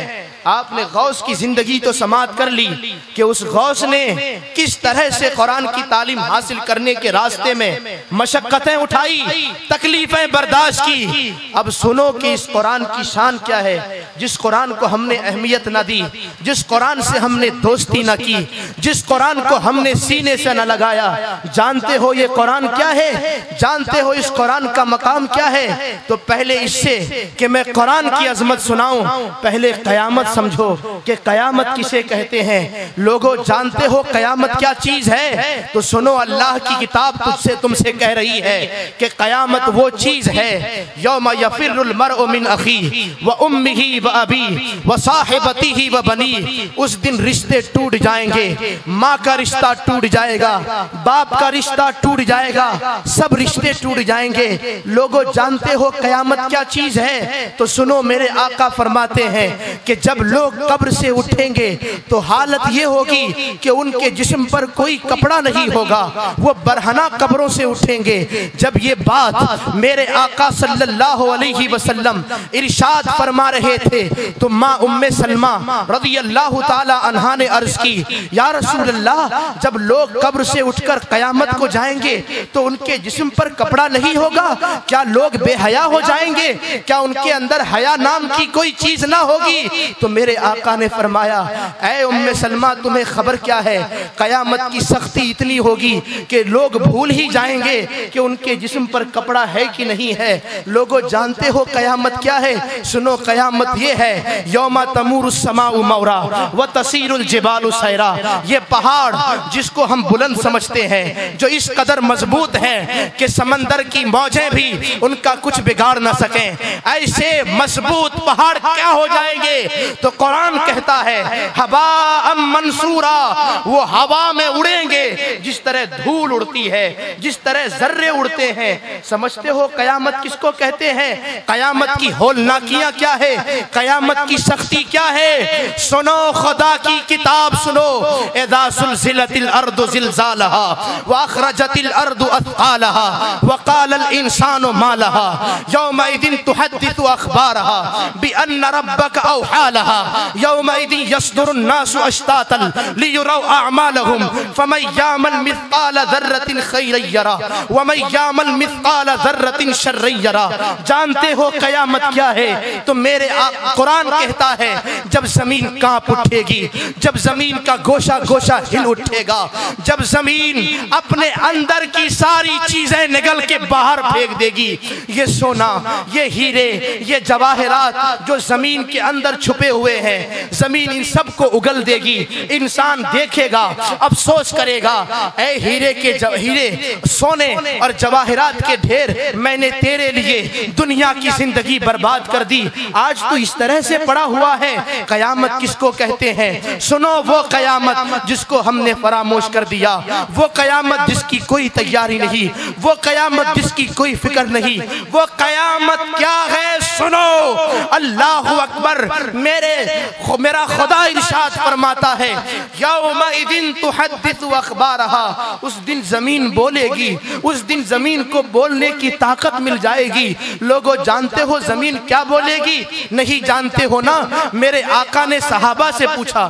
Speaker 3: आपने गौस की जिंदगी तो समाप्त कर ली कि उस गौस ने किस तरह से कुरान की तालीम हासिल करने के रास्ते में मशक्कतें उठाई, तकलीफें बर्दाश्त की। अब सुनो कि इस कुरान की शान क्या है, जिस कुरान को हमने अहमियत न दी, जिस कुरान से हमने दोस्ती न की, जिस कुरान को हमने सीने से न लगाया। जानते हो ये कुरान क्या है? जानते हो इस कुरान का मकाम क्या है? तो पहले इससे कि मैं कुरान की अजमत सुनाऊं, पहले कयामत समझो कि कयामत किसे कहते हैं। लोगों, जानते हो कयामत क्या चीज है? तो सुनो, अल्लाह की किताब तुझसे तुमसे कह रही है कि कयामत वो चीज है यौमा यफिरुल मरउ मिन अखी व उम्मिही व अबी व साहिबतिही व बनी। उस दिन रिश्ते टूट जाएंगे, माँ का रिश्ता टूट जाएगा, बाप का रिश्ता टूट जाएगा, सब रिश्ते टूट जाएंगे। लोगों, जानते हो कयामत क्या चीज है? तो सुनो, मेरे आका फरमाते हैं कि जब लोग कब्र से उठेंगे तो हालत ये होगी कि उनके जिस्म पर कोई कपड़ा नहीं होगा, वो बरहना कब्रों से उठेंगे। जब ये बात मेरे आका सल्लल्लाहु अलैहि वसल्लम इरशाद फरमा रहे थे तो माँ उम्मे सलमा रज़ियल्लाहु ताला अन्हा ने अर्ज की, या रसूल अल्लाह, जब लोग कब्र से उठकर कयामत को जाएंगे तो उनके जिस्म पर कपड़ा नहीं होगा, क्या लोग बेहया हो जाएंगे? क्या उनके अंदर हया नाम की कोई चीज ना होगी? तो मेरे आका ने फरमाया, ऐ उम्मे सलमा, तुम्हें खबर क्या है? कयामत की सख्ती इतनी होगी कि लोग भूल ही जाएंगे कि उनके जिस्म पर कपड़ा है कि नहीं है। लोगों, जानते हो कयामत क्या है? सुनो, कयामत ये है यौमा तमूरुस समाउ मौरा व तसीरुल जिबालु सैरा। ये पहाड़ जिसको हम बुलंद समझते हैं, जो इस कदर मजबूत है कि समंदर की मौजें भी उनका कुछ बिगाड़ ना सकें, ऐसे मजबूत पहाड़ क्या हो जाएंगे? तो कुरान कहता है हवा अम मंसूरा, वो हवा में उड़ेंगे जिस तरह धूल उड़ती है, जिस तरह जर्रे उड़ते हैं। समझते हो कयामत किसको कहते हैं? कयामत की होलनाकियां क्या है? कयामत की सख्ती क्या है? सुनो, खुदा की किताब सुनो। इज़ा सुलज़िलतिल अर्दु ज़िलज़ालहा व अखरजतिल अर्दु अथक़ालहा व क़ालल इंसानु मा लहा यौमइज़िन तुहद्दिसु अख़बारहा बिअन्न रब्बका औहा लहा यौमइज़िन यस्दुरुन नासु अश्तातन लियुरौ अअमालहुम फमन यामल मिस्क़ाल ज़र्रतिन खैरन यरा व मन यामल मिस्क़ाल ज़र्रतिन शर्रन यरा। जानते हो कयामत क्या है? तो मेरे कुरान कहता है जब जमीन कांप उठेगी, जब जमीन का गोशा गोशा हिल उठेगा, जब जमीन अपने अंदर की सारी चीजें निगल के बाहर फेंक देगी। ये सोना, ये हीरे, ये जवाहरात जो जमीन के अंदर छुपे हुए हैं, जमीन इन सब को उगल देगी। इंसान देखेगा, अफसोस करेगा, ऐ हीरे के हीरे सोने और जवाहरात के ढेर मैंने तेरे लिए दुनिया की जिंदगी बर्बाद कर दी, आज तो इस तरह से पड़ा हुआ है। कयामत किसको कहते हैं? सुनो, वो कयामत जिसको हमने फरामोश कर दिया, वो कयामत जिसकी कोई तैयारी नहीं, वो कयामत जिसकी कोई फिक्र नहीं। वो कयामत क्या है? सुनो, अल्लाहु अकबर। मेरे मेरा खुदा इरशाद फरमाता है यौमइज़िन तुहद्दिसु अख़बारहा, उस दिन जमीन बोलेगी, उस दिन जमीन को बोलने की ताकत मिल जाएगी। लोगों, जानते हो जमीन क्या बोलेगी? नहीं जानते हो ना? मेरे आका ने सहाबा से पूछा,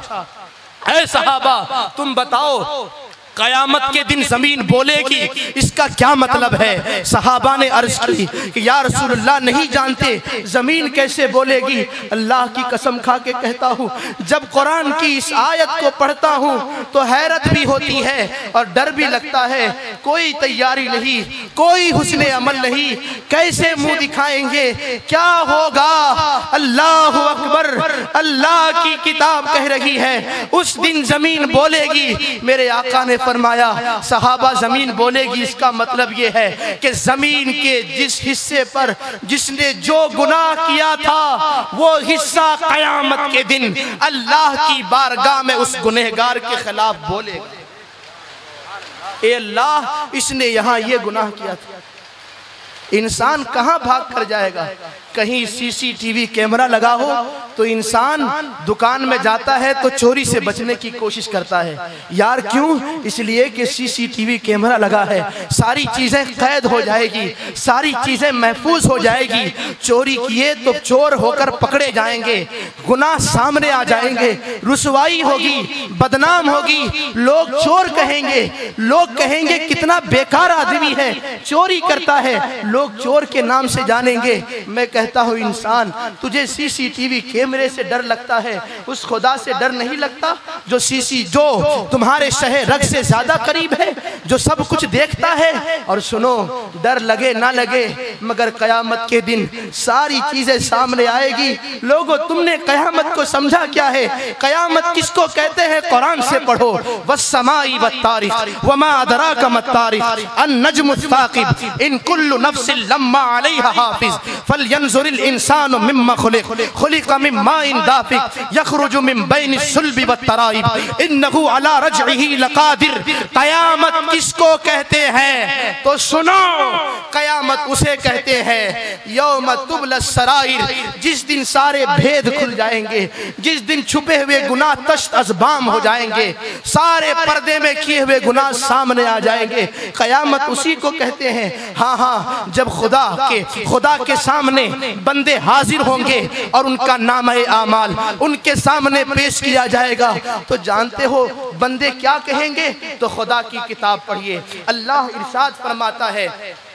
Speaker 3: ऐ सहाबा, तुम बताओ कयामत के दिन जमीन बोलेगी, इसका क्या मतलब है? सहाबा ने अर्ज की कि या रसूलुल्लाह, नहीं जानते जमीन कैसे बोलेगी। अल्लाह की कसम खा के कहता हूँ, जब कुरान की इस आयत को पढ़ता हूँ तो हैरत भी होती है और डर भी लगता है। कोई तैयारी नहीं, कोई हुस्ने अमल नहीं, कैसे मुंह दिखाएंगे, क्या होगा? अल्लाह अकबर। अल्लाह की किताब कह रही है उस दिन जमीन बोलेगी। मेरे आका ने फरमाया, सहाबा, जमीन बोलेगी इसका मतलब यह है कि जमीन के जिस हिस्से पर जिसने जो गुनाह किया था वो हिस्सा कयामत के दिन अल्लाह की बारगाह में उस गुनहगार के खिलाफ बोलेगा, ए अल्लाह, इसने यहां ये गुनाह किया था। इंसान कहां भाग कर जाएगा? कहीं सीसीटीवी कैमरा लगा हो तो इंसान दुकान में जाता है तो चोरी से बचने की कोशिश करता है। यार क्यों? इसलिए कि सीसीटीवी कैमरा लगा है, सारी चीजें कैद हो जाएगी, सारी चीजें महफूज हो जाएगी। चोरी किए तो चोर होकर पकड़े जाएंगे, गुनाह सामने आ जाएंगे, रुसवाई होगी, बदनाम होगी, लोग चोर कहेंगे, लोग कहेंगे कितना बेकार आदमी है, चोरी करता है, लोग चोर के नाम से जानेंगे। मैं कहता हूँ इंसान, तुझे सीसीटीवी कैमरे से डर लगता है, उस खुदा से डर नहीं लगता जो सीसी जो तुम्हारे शहर रग से ज्यादा करीब है, जो सब कुछ देखता है। और सुनो, डर लगे ना लगे मगर कयामत के दिन सारी चीजें सामने आएगी। लोगों, तुमने कयामत को समझा क्या है? कयामत किसको कहते हैं? कुरान से पढ़ो, वस्समाई वत्तारिक वमा अदराका मत्तारिक अन्नज्मु साकिब इन कुल्लु नफ्सिन लम्मा अलैहा हाफिज फलयंजुरिल इंसानु मिम्मा खुलिक खुलिका मिन माइन दाफिक यखरुजु मिन बैनि सुल्बि वत्तराइब इन्नहु अला रजइही लकादिर। कयामत किसको कहते हैं? तो सुनो, कयामत उसे कहते हैं यौम तुबलस सराइर, जिस दिन सारे भेद खुल जाएंगे, जिस दिन छुपे हुए गुनाह तश्त अज़बाम हो जाएंगे, सारे पर्दे में किए हुए गुनाह सामने आ जाएंगे। कयामत उसी को कहते हैं। हाँ हाँ, जब खुदा के खुदा के सामने बंदे हाजिर होंगे और उनका नाम-ए आमाल उनके सामने पेश किया जाएगा तो जानते हो बंदे क्या कहेंगे? तो खुदा की किताब पढ़िए, अल्लाह इरशाद फरमाता है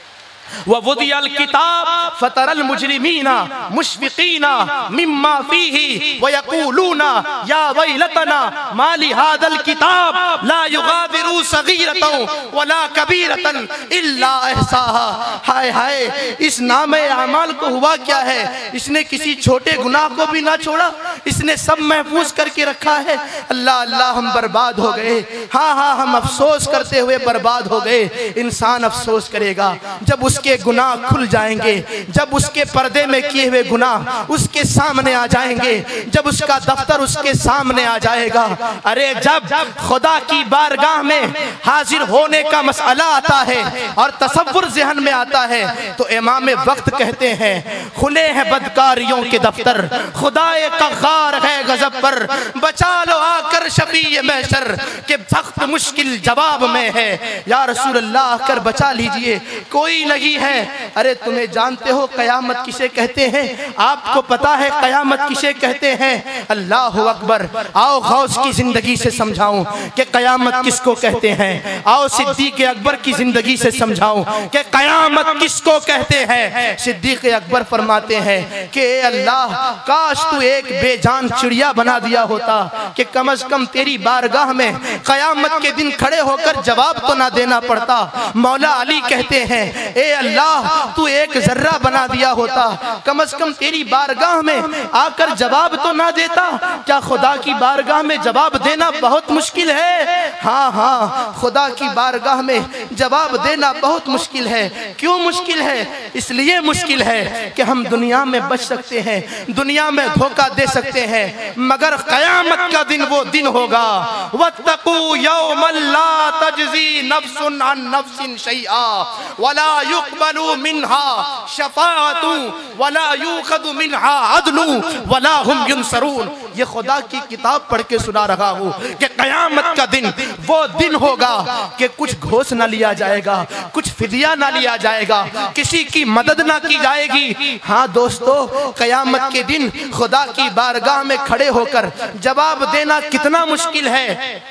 Speaker 3: ववुदियल किताब फतरल मुजरिमीना मुशफिकीना मिम्मा फीही वयकूलूना या वैलतना माली हादल किताब ला युगादिरू सगीरतन वला कबीरतन इल्ला अहसाहा। हाय हाय, इस नामे अमाल को हुआ क्या है? इसने किसी छोटे गुनाह को भी ना छोड़ा, इसने सब महफूज करके रखा है। अल्लाह अल्लाह, हम बर्बाद हो गए। हाँ हाँ, हम अफसोस करते हुए बर्बाद हो गए। इंसान अफसोस करेगा जब उस उसके गुनाह खुल जाएंगे, जब उसके पर्दे में किए हुए गुनाह उसके सामने आ जाएंगे, जब उसका दफ्तर उसके सामने आ जाएगा। अरे जब खुदा की बारगाह में हाजिर होने का मसला आता है और तसव्वुर ज़हन में आता है तो इमाम वक्त कहते हैं खुले हैं बदकारियों के दफ्तर, खुदाए कख्खार है गजब पर, बचा लो आकर शफीए महशर के सख्त मुश्किल जवाब में है। या रसूल अल्लाह आकर बचा लीजिए, कोई नहीं है। अरे तुम्हें जानते हो कयामत किसे कहते हैं? आपको पता है कयामत किसे कहते हैं? अल्लाह अकबर। आओ गौस की जिंदगी से समझाऊं कि कयामत किसको कहते हैं। आओ सिद्दीक अकबर की जिंदगी से समझाऊं कि कयामत किसको कहते हैं। सिद्दीक अकबर फरमाते हैं कि अल्लाह, काश तू एक बेजान चिड़िया बना दिया होता कि कम अज कम तेरी बारगाह में कयामत के दिन खड़े होकर जवाब तो ना देना पड़ता। मौला अली कहते हैं ए अल्लाह, तू एक जर्रा बना दिया होता, कम अज कम तेरी बारगाह में आकर जवाब तो ना देता। क्या खुदा की बारगाह में जवाब देना बहुत मुश्किल है? हाँ हाँ, खुदा की बारगाह में जवाब देना बहुत मुश्किल है। क्यों मुश्किल है? इसलिए मुश्किल है कि हम दुनिया में बच सकते हैं, दुनिया में धोखा दे सकते हैं, मगर कयामत का दिन वो दिन होगा वत्तकू यौमन ला तजज़ी नफ्सुन अन नफ्सिन शैआ वला युक़बलु मिन्हा शफ़ाअतु वला यूख़ज़ु मिन्हा अदलु वला हुम युनसरून। ये खुदा की किताब पढ़ के सुना रहा हूँ कि कयामत का दिन वो दिन होगा कि कुछ घोष ना लिया जाएगा, कुछ फिदिया ना लिया जाएगा, किसी की मदद ना की जाएगी। हाँ दोस्तों, कयामत के दिन खुदा की बारगाह में खड़े होकर जवाब देना कितना मुश्किल है।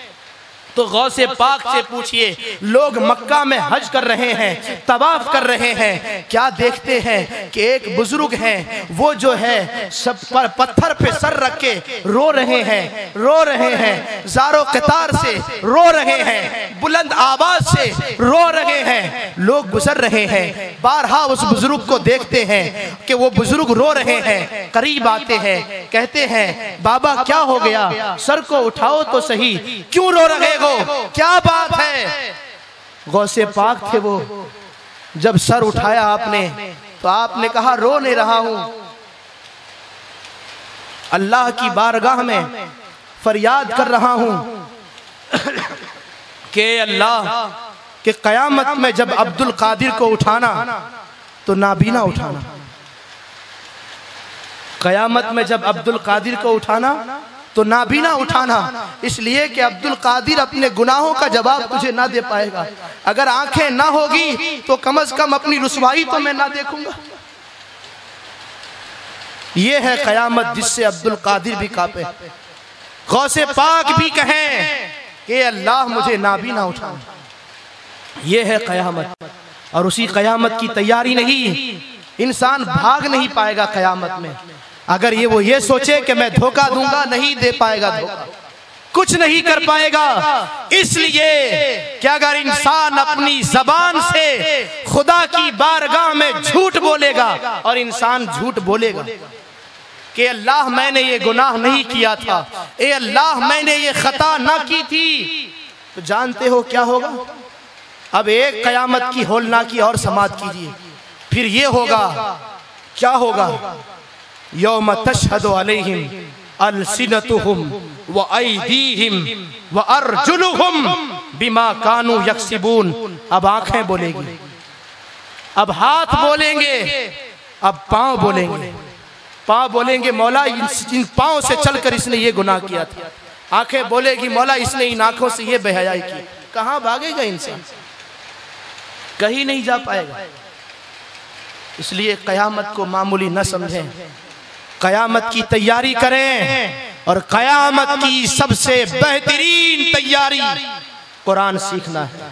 Speaker 3: तो गौसे पाक से पूछिए, लोग मक्का में हज कर रहे हैं, तवाफ कर रहे हैं, क्या देखते हैं कि एक बुजुर्ग हैं, वो जो है सब पर पत्थर पे सर रख के रो रहे हैं, रो रहे हैं, ज़ारो कतार से रो रहे हैं, बुलंद आवाज से रो रहे हैं। लोग गुजर रहे हैं, बारहा उस बुजुर्ग को देखते हैं कि वो बुजुर्ग रो रहे हैं, करीब आते हैं, कहते हैं बाबा क्या हो गया, सर को उठाओ तो सही, क्यों रो रहे हो, क्या बात है? गौसे पाक थे वो। जब सर उठाया आपने तो आपने कहा रो नहीं रहा हूं, अल्लाह की बारगाह में फरियाद कर रहा हूं कि अल्लाह कि कयामत में जब अब्दुल कादिर को उठाना तो नाबीना उठाना, क़यामत में जब अब्दुल कादिर को उठाना तो नाबीना उठाना, इसलिए कि अब्दुल कादिर अपने गुनाहों का जवाब तुझे ना दे पाएगा। अगर आंखें ना होगी तो कम से कम अपनी रुसवाई तो मैं ना देखूंगा। ये है क़यामत जिससे अब्दुल कादिर भी कांपे, गौसे पाक भी कहें कि अल्लाह मुझे नाबीना उठा। ये है क़यामत, और उसी क़यामत की तैयारी नहीं, इंसान भाग नहीं पाएगा क़यामत में। अगर ये वो ये सोचे कि मैं धोखा दूंगा, नहीं दे पाएगा धोखा, कुछ नहीं कर पाएगा। इसलिए कि अगर इंसान अपनी जबान से खुदा की बारगाह में झूठ बोलेगा, और इंसान झूठ बोलेगा कि अल्लाह मैंने ये गुनाह नहीं किया था, ए अल्लाह मैंने ये खता ना की थी, तो जानते हो क्या होगा? अब एक क़यामत की होलनाकी और समात कीजिए, फिर ये होगा, क्या होगा? यौम तशहदु अलैहिम अलसिनतुहुम व अयदीहिम व अर्जुलुहुम बिमा कानू यक्सिबून। अब आंखें बोलेंगी, अब हाथ बोलेंगे, अब पांव बोलेंगे। पांव बोलेंगे मौला इन, इन पांव से चलकर इसने ये गुनाह किया था। आंखें बोलेगी मौला इसने इन आंखों से ये बेहयाई की। कहां भागेगा इंसान? कहीं नहीं जा पाएगा। इसलिए क़यामत को मामूली न समझें, क़यामत की तैयारी करें, और क़यामत की सबसे बेहतरीन तैयारी कुरान सीखना है,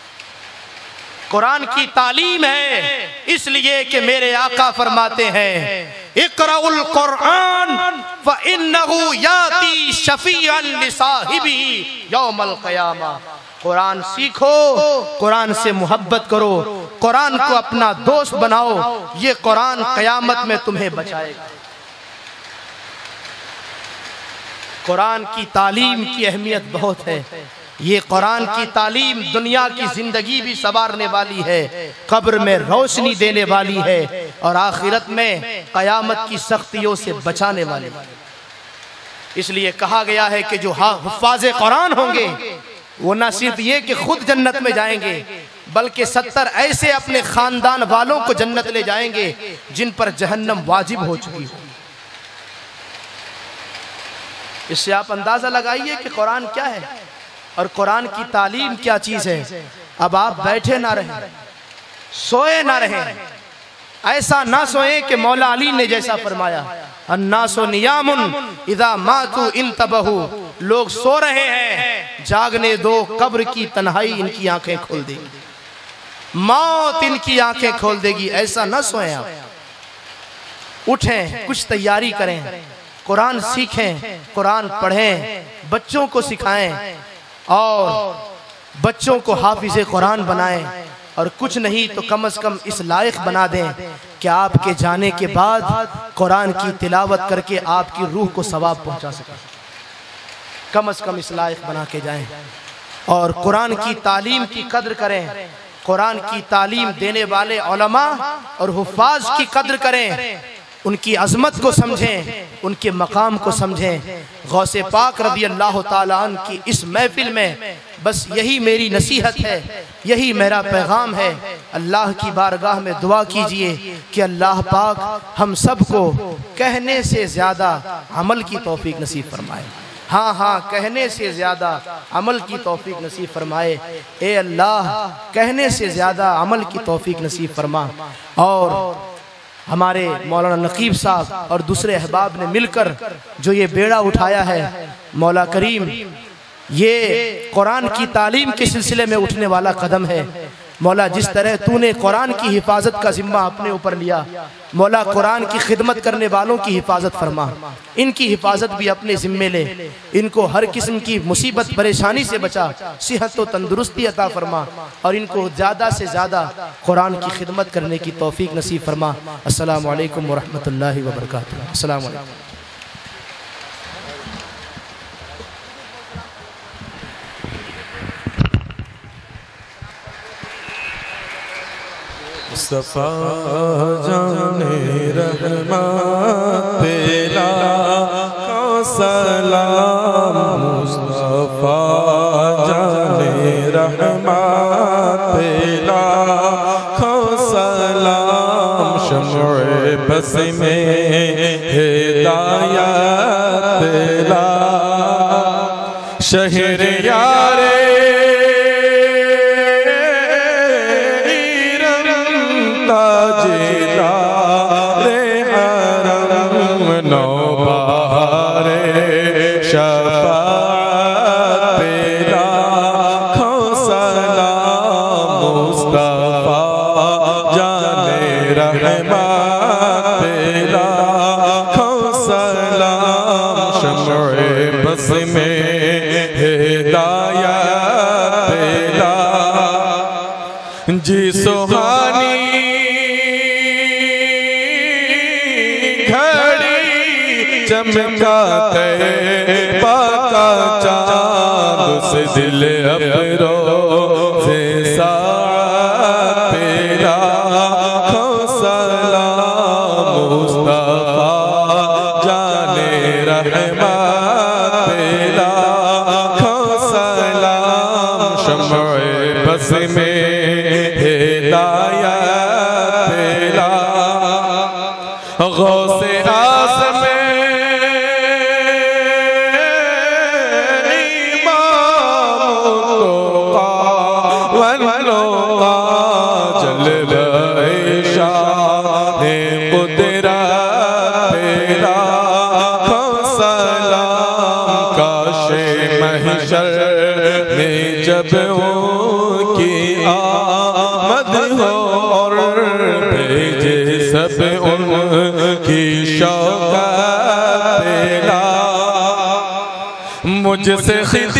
Speaker 3: कुरान की तालीम है। इसलिए कि मेरे आका फरमाते हैं इक़राउल कुरान व इन्नहु याती शफ़ीअन लिसाहिबिही यौमल क़यामा। कुरान सीखो, कुरान से मोहब्बत करो, कुरान को अपना दोस्त बनाओ, ये कुरान क़यामत में तुम्हें बचाएगा। कुरान की तालीम की अहमियत बहुत है। ये कुरान की तालीम दुनिया की जिंदगी भी संवारने वाली है, कब्र में रोशनी देने वाली है, और आखिरत में क़यामत की सख्तियों से बचाने वाली। इसलिए कहा गया है कि जो हुफ़ाज़े कुरान होंगे वो न सिर्फ ये कि खुद जन्नत में जाएंगे, बल्कि सत्तर ऐसे अपने खानदान वालों को जन्नत ले जाएंगे जिन पर जहन्नम वाजिब हो चुकी हो। इससे आप अंदाजा लगाइए कि कुरान क्या है और कुरान की तालीम क्या चीज है। अब आप बैठे ना रहें, सोए ना रहें, ऐसा ना सोए कि मौला अली ने जैसा फरमाया अन्नासु नियामुन इदा मातु इंतबहु। लोग सो रहे हैं, जागने दो, कब्र की तन्हाई इनकी आंखें खोल देगी, मौत इनकी आंखें खोल देगी। ऐसा ना सोए आप, उठें, कुछ तैयारी करें, कुरान सीखें, कुरान पढ़ें, बच्चों को सिखाएं, और बच्चों को हाफिज़े कुरान बनाएं, और कुछ नहीं तो कम से कम इस लायक बना दें कि आपके जाने के बाद कुरान की तिलावत करके आपकी रूह को सवाब पहुंचा सके। कम से कम इस लायक बना के जाएं, और कुरान की तालीम की कद्र करें, कुरान की तालीम देने वाले उलमा और हुफ़ाज़ की कद्र करें, उनकी अज़मत को समझें, उनके मकाम को समझें। गौसे पाक रज़ी अल्लाह ताला अन्हु की इस महफिल में बस यही मेरी नसीहत है, यही मेरा पैगाम है। अल्लाह की बारगाह में दुआ कीजिए कि अल्लाह पाक हम सबको कहने से ज़्यादा अमल की तौफीक नसीब फरमाए। हाँ हाँ, कहने से ज़्यादा अमल की तौफीक नसीब फरमाए। ए अल्लाह, कहने से ज़्यादा अमल की तौफीक नसीब फरमा। और हमारे मौलाना नकीब साहब और दूसरे अहबाब ने मिलकर जो ये बेड़ा उठाया है, मौला करीम, ये कुरान की तालीम के सिलसिले में उठने वाला कदम है। मौला, जिस तरह तूने कुरान की हिफाजत का जिम्मा अपने ऊपर लिया, मौला कुरान की खिदमत करने वालों की हिफाजत फरमा, इनकी हिफाजत भी अपने जिम्मे ले, इनको हर किस्म की मुसीबत परेशानी से बचा, सेहत व तंदुरुस्ती अता फरमा, और इनको ज़्यादा से ज़्यादा कुरान की खिदमत करने की तौफीक नसीब फरमा। अस्सलामु अलैकुम व रहमतुल्लाहि व बरकातुहू। अस्सलामु अलैकुम।
Speaker 5: मुस्तफा जाने रहमत पेला का सलाम, मुस्तफा जाने रहमत पेला का सलाम, शम्अ बस में है शहर यारे ताजदारे हरम नौबहारे शफाअत पे लाखों सलाम मुस्तफा जाने रहमत पे लाखों सलाम शम्ए बस में हिदायत पे लाख जी सुहानी चमकाते पाका चाँद से दिल अफरो से साथ पे लाखों सलाम मुस्तफा जाने रहमत पे लाखों सलाम शम्ए बस में हिदायत पे लाख गौसे आज़म जब उनकी आमद हो और भेजे सब उनकी शौकत पे लाख मुझसे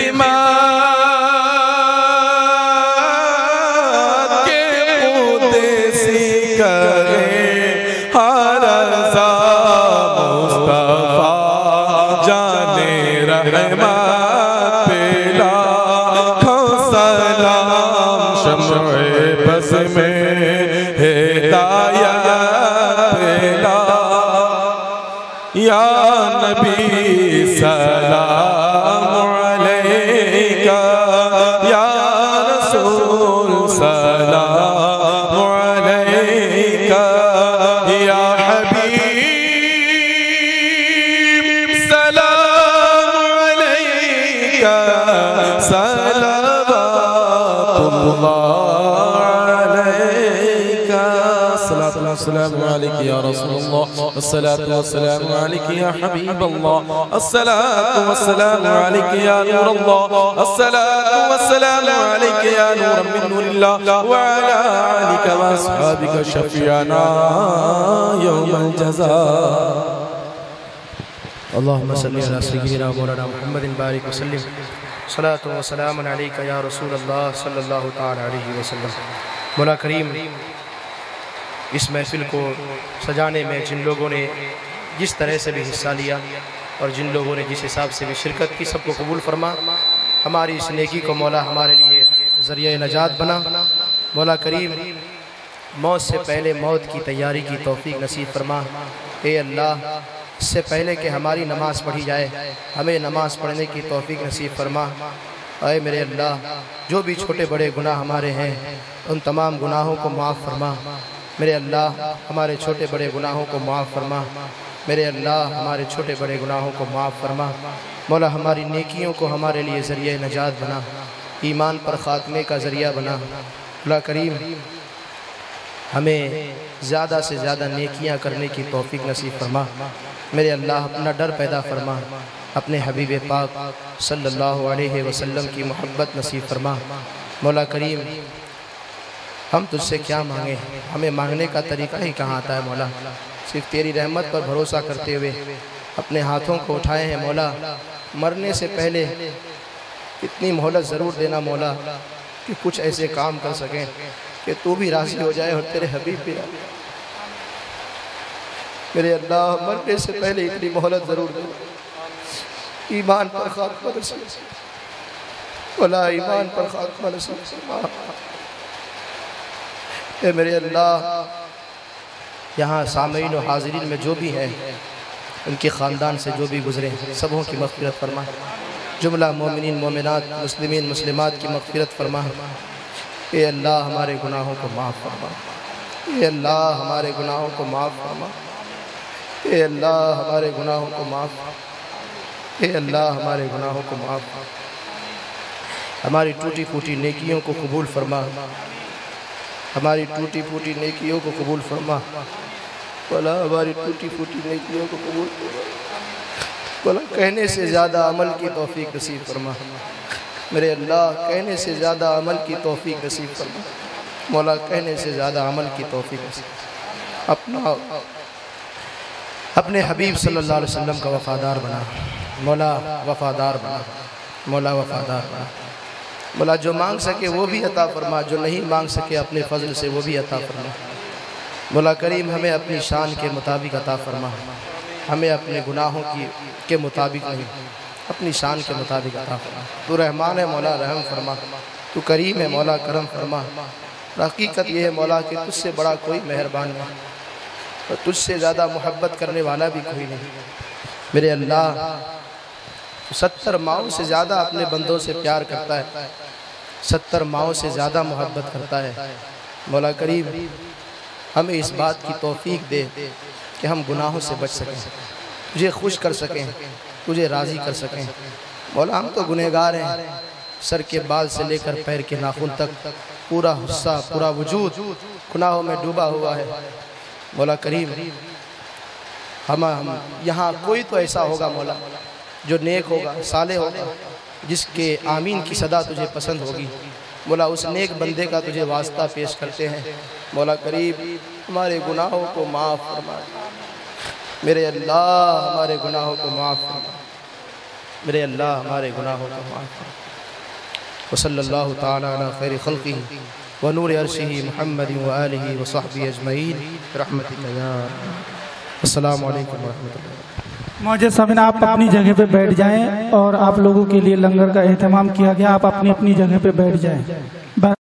Speaker 5: खिदमत के उद्देसी करे हर रज़ा मुस्तफा जाने रहमत बस में हिदायत पे लाख या नबी सलाम अलैका या रसूल सलाम अलैका या हबीब सलाम अलैका सलावतुल्लाह अस्सलामु अलैका या रसूलल्लाह अस्सलातु वस्सलामु अलैका या हबीबल्लाह अस्सलातु वस्सलामु अलैका या नूरल्लाह अस्सलातु वस्सलामु अलैका या नूरम मिन नूरिल्लाह व अला आलिका व अस्हाबिका शफीअना यौमल जज़ा अल्लाहुम्मा सल्लि अला सय्यिदिना मौलाना मुहम्मदिन बारिक व सल्लिम सलातु व सलामुन अलैका या रसूलल्लाह सल्लल्लाहु तआला अलैहि वसल्लम। मौला करीम इस महफिल को सजाने में जिन लोगों ने जिस तरह से भी हिस्सा लिया और जिन लोगों ने जिस हिसाब से भी शिरकत की सबको कबूल फरमा। हमारी इस नेकी को मौला हमारे लिए ज़रिया नजात बना। मौला करीम मौत से पहले मौत की तैयारी की तौफीक नसीब फरमा। ए अल्लाह इससे पहले कि हमारी नमाज़ पढ़ी जाए हमें नमाज़ पढ़ने की तौफीक नसीब फरमा। अय मेरे अल्लाह जो भी छोटे बड़े गुनाह हमारे हैं उन तमाम गुनाहों को माफ़ फरमा। मेरे अल्लाह हमारे छोटे बड़े गुनाहों को माफ़ फरमा। मेरे अल्लाह हमारे छोटे बड़े गुनाहों को माफ़ फरमा। मौला हमारी नेकियों को हमारे लिए ज़रिया नजात बना, ईमान पर ख़ात्मे का ज़रिया बना। अल्लाह करीम हमें ज़्यादा से ज़्यादा नेकियां करने की तौफीक नसीब फरमा। मेरे अल्लाह अपना डर पैदा फरमा, अपने हबीब पाक सल्लल्लाहु अलैहि वसल्लम की मोहब्बत नसीब फरमा। मौला करीम हम तुझसे क्या मांगे, हमें मांगने का तरीका ही कहाँ आता है मौला। सिर्फ तेरी रहमत पर भरोसा करते हुए अपने हाथों को उठाए हैं मौला। मरने से पहले इतनी मोहलत ज़रूर देना मौला कि कुछ ऐसे काम कर सकें कि तू भी राज़ी हो जाए और तेरे हबीब भी राज़ी। मेरे अल्लाह मरने से पहले इतनी मोहलत ज़रूर दे, ईमान पर खात्मा नसीब मौला, ईमान पर खात्मा नसीब। ए मेरे अल्लाह यहाँ सामीन और हाज़रीन में जो भी हैं उनके ख़ानदान से जो भी गुज़रे सबों की मग़फ़िरत फरमा। जुमला मोमिनीन मोमिनात मुस्लिमीन मुस्लिमात की मग़फ़िरत फरमा। ए अल्लाह हमारे गुनाहों को माफ़ फरमा। ए अल्लाह हमारे गुनाहों को माफ़ फरमा। ए अल्लाह हमारे गुनाहों को माफ़। ए अल्लाह हमारे गुनाहों को माफ़। हमारी टूटी फूटी नेकियों को कबूल फरमा, हमारी टूटी फूटी नेकियों को कबूल फरमा। बोला हमारी टूटी फूटी नेकियों को कबूल फरमा। बोला कहने से ज़्यादा अमल की तौफीक नसीब फरमा। मेरे अल्लाह कहने से ज़्यादा अमल की तौफीक नसीब फरमा। मौला कहने से ज़्यादा अमल की तौफीक नसीब। अपना अपने हबीब सल्लल्लाहु अलैहि वसल्लम का वफ़ादार बना मौला, वफ़ादार बना मौला, वफ़ादार बना मौला। जो मांग सके वो भी अता फरमा, जो नहीं मांग सके अपने फजल से वो भी अता फरमा। मौला करीम हमें अपनी शान के मुताबिक अता फरमा, हमें अपने गुनाहों की के मुताबिक नहीं, अपनी शान के मुताबिक अता फरमा। तू रहमान है मौला, रहम फरमा। तू करीम है मौला, करम फरमा। हकीकत यह है मौला कि तुझसे बड़ा कोई मेहरबान नहीं और तुझसे ज़्यादा मोहब्बत करने वाला भी कोई नहीं। मेरे अल्लाह सत्तर माओं से ज़्यादा अपने बंदों से प्यार करता है, सत्तर माओं से ज़्यादा मोहब्बत करता है। मौला करीम हमें इस बात की तौफीक दे कि हम गुनाहों से बच सकें, तुझे खुश कर सकें, तुझे राज़ी कर सकें। मौला हम तो गुनहगार हैं, सर के बाल से लेकर पैर के नाखून तक पूरा हिस्सा, पूरा वजूद गुनाहों में डूबा हुआ है। मौला करीम हम हम यहाँ कोई तो ऐसा होगा मौला जो नेक होगा, साले होगा, जिसके आमीन की सदा तुझे पसंद होगी। मौला उस नेक बंदे का तुझे वास्ता पेश करते हैं। मौला करीब हमारे गुनाहों को माफ़ फरमा। मेरे अल्लाह हमारे गुनाहों को माफ़ फरमा। मेरे अल्लाह हमारे गुनाहों को माफ़ फरमा। वसल्लल्लाहु ताला अला खैरि खल्क़िही व नूरि अर्शिही मुहम्मद व आलिही व सहबिही अजमईन रहमतिका या अस्सलामु अलैकुम व रहमतुल्लाह।
Speaker 2: मौजूद सामिन आप अपनी जगह पे बैठ जाएं और आप लोगों के लिए लंगर का एहतमाम किया गया, आप अपनी अपनी जगह पे बैठ जाएं।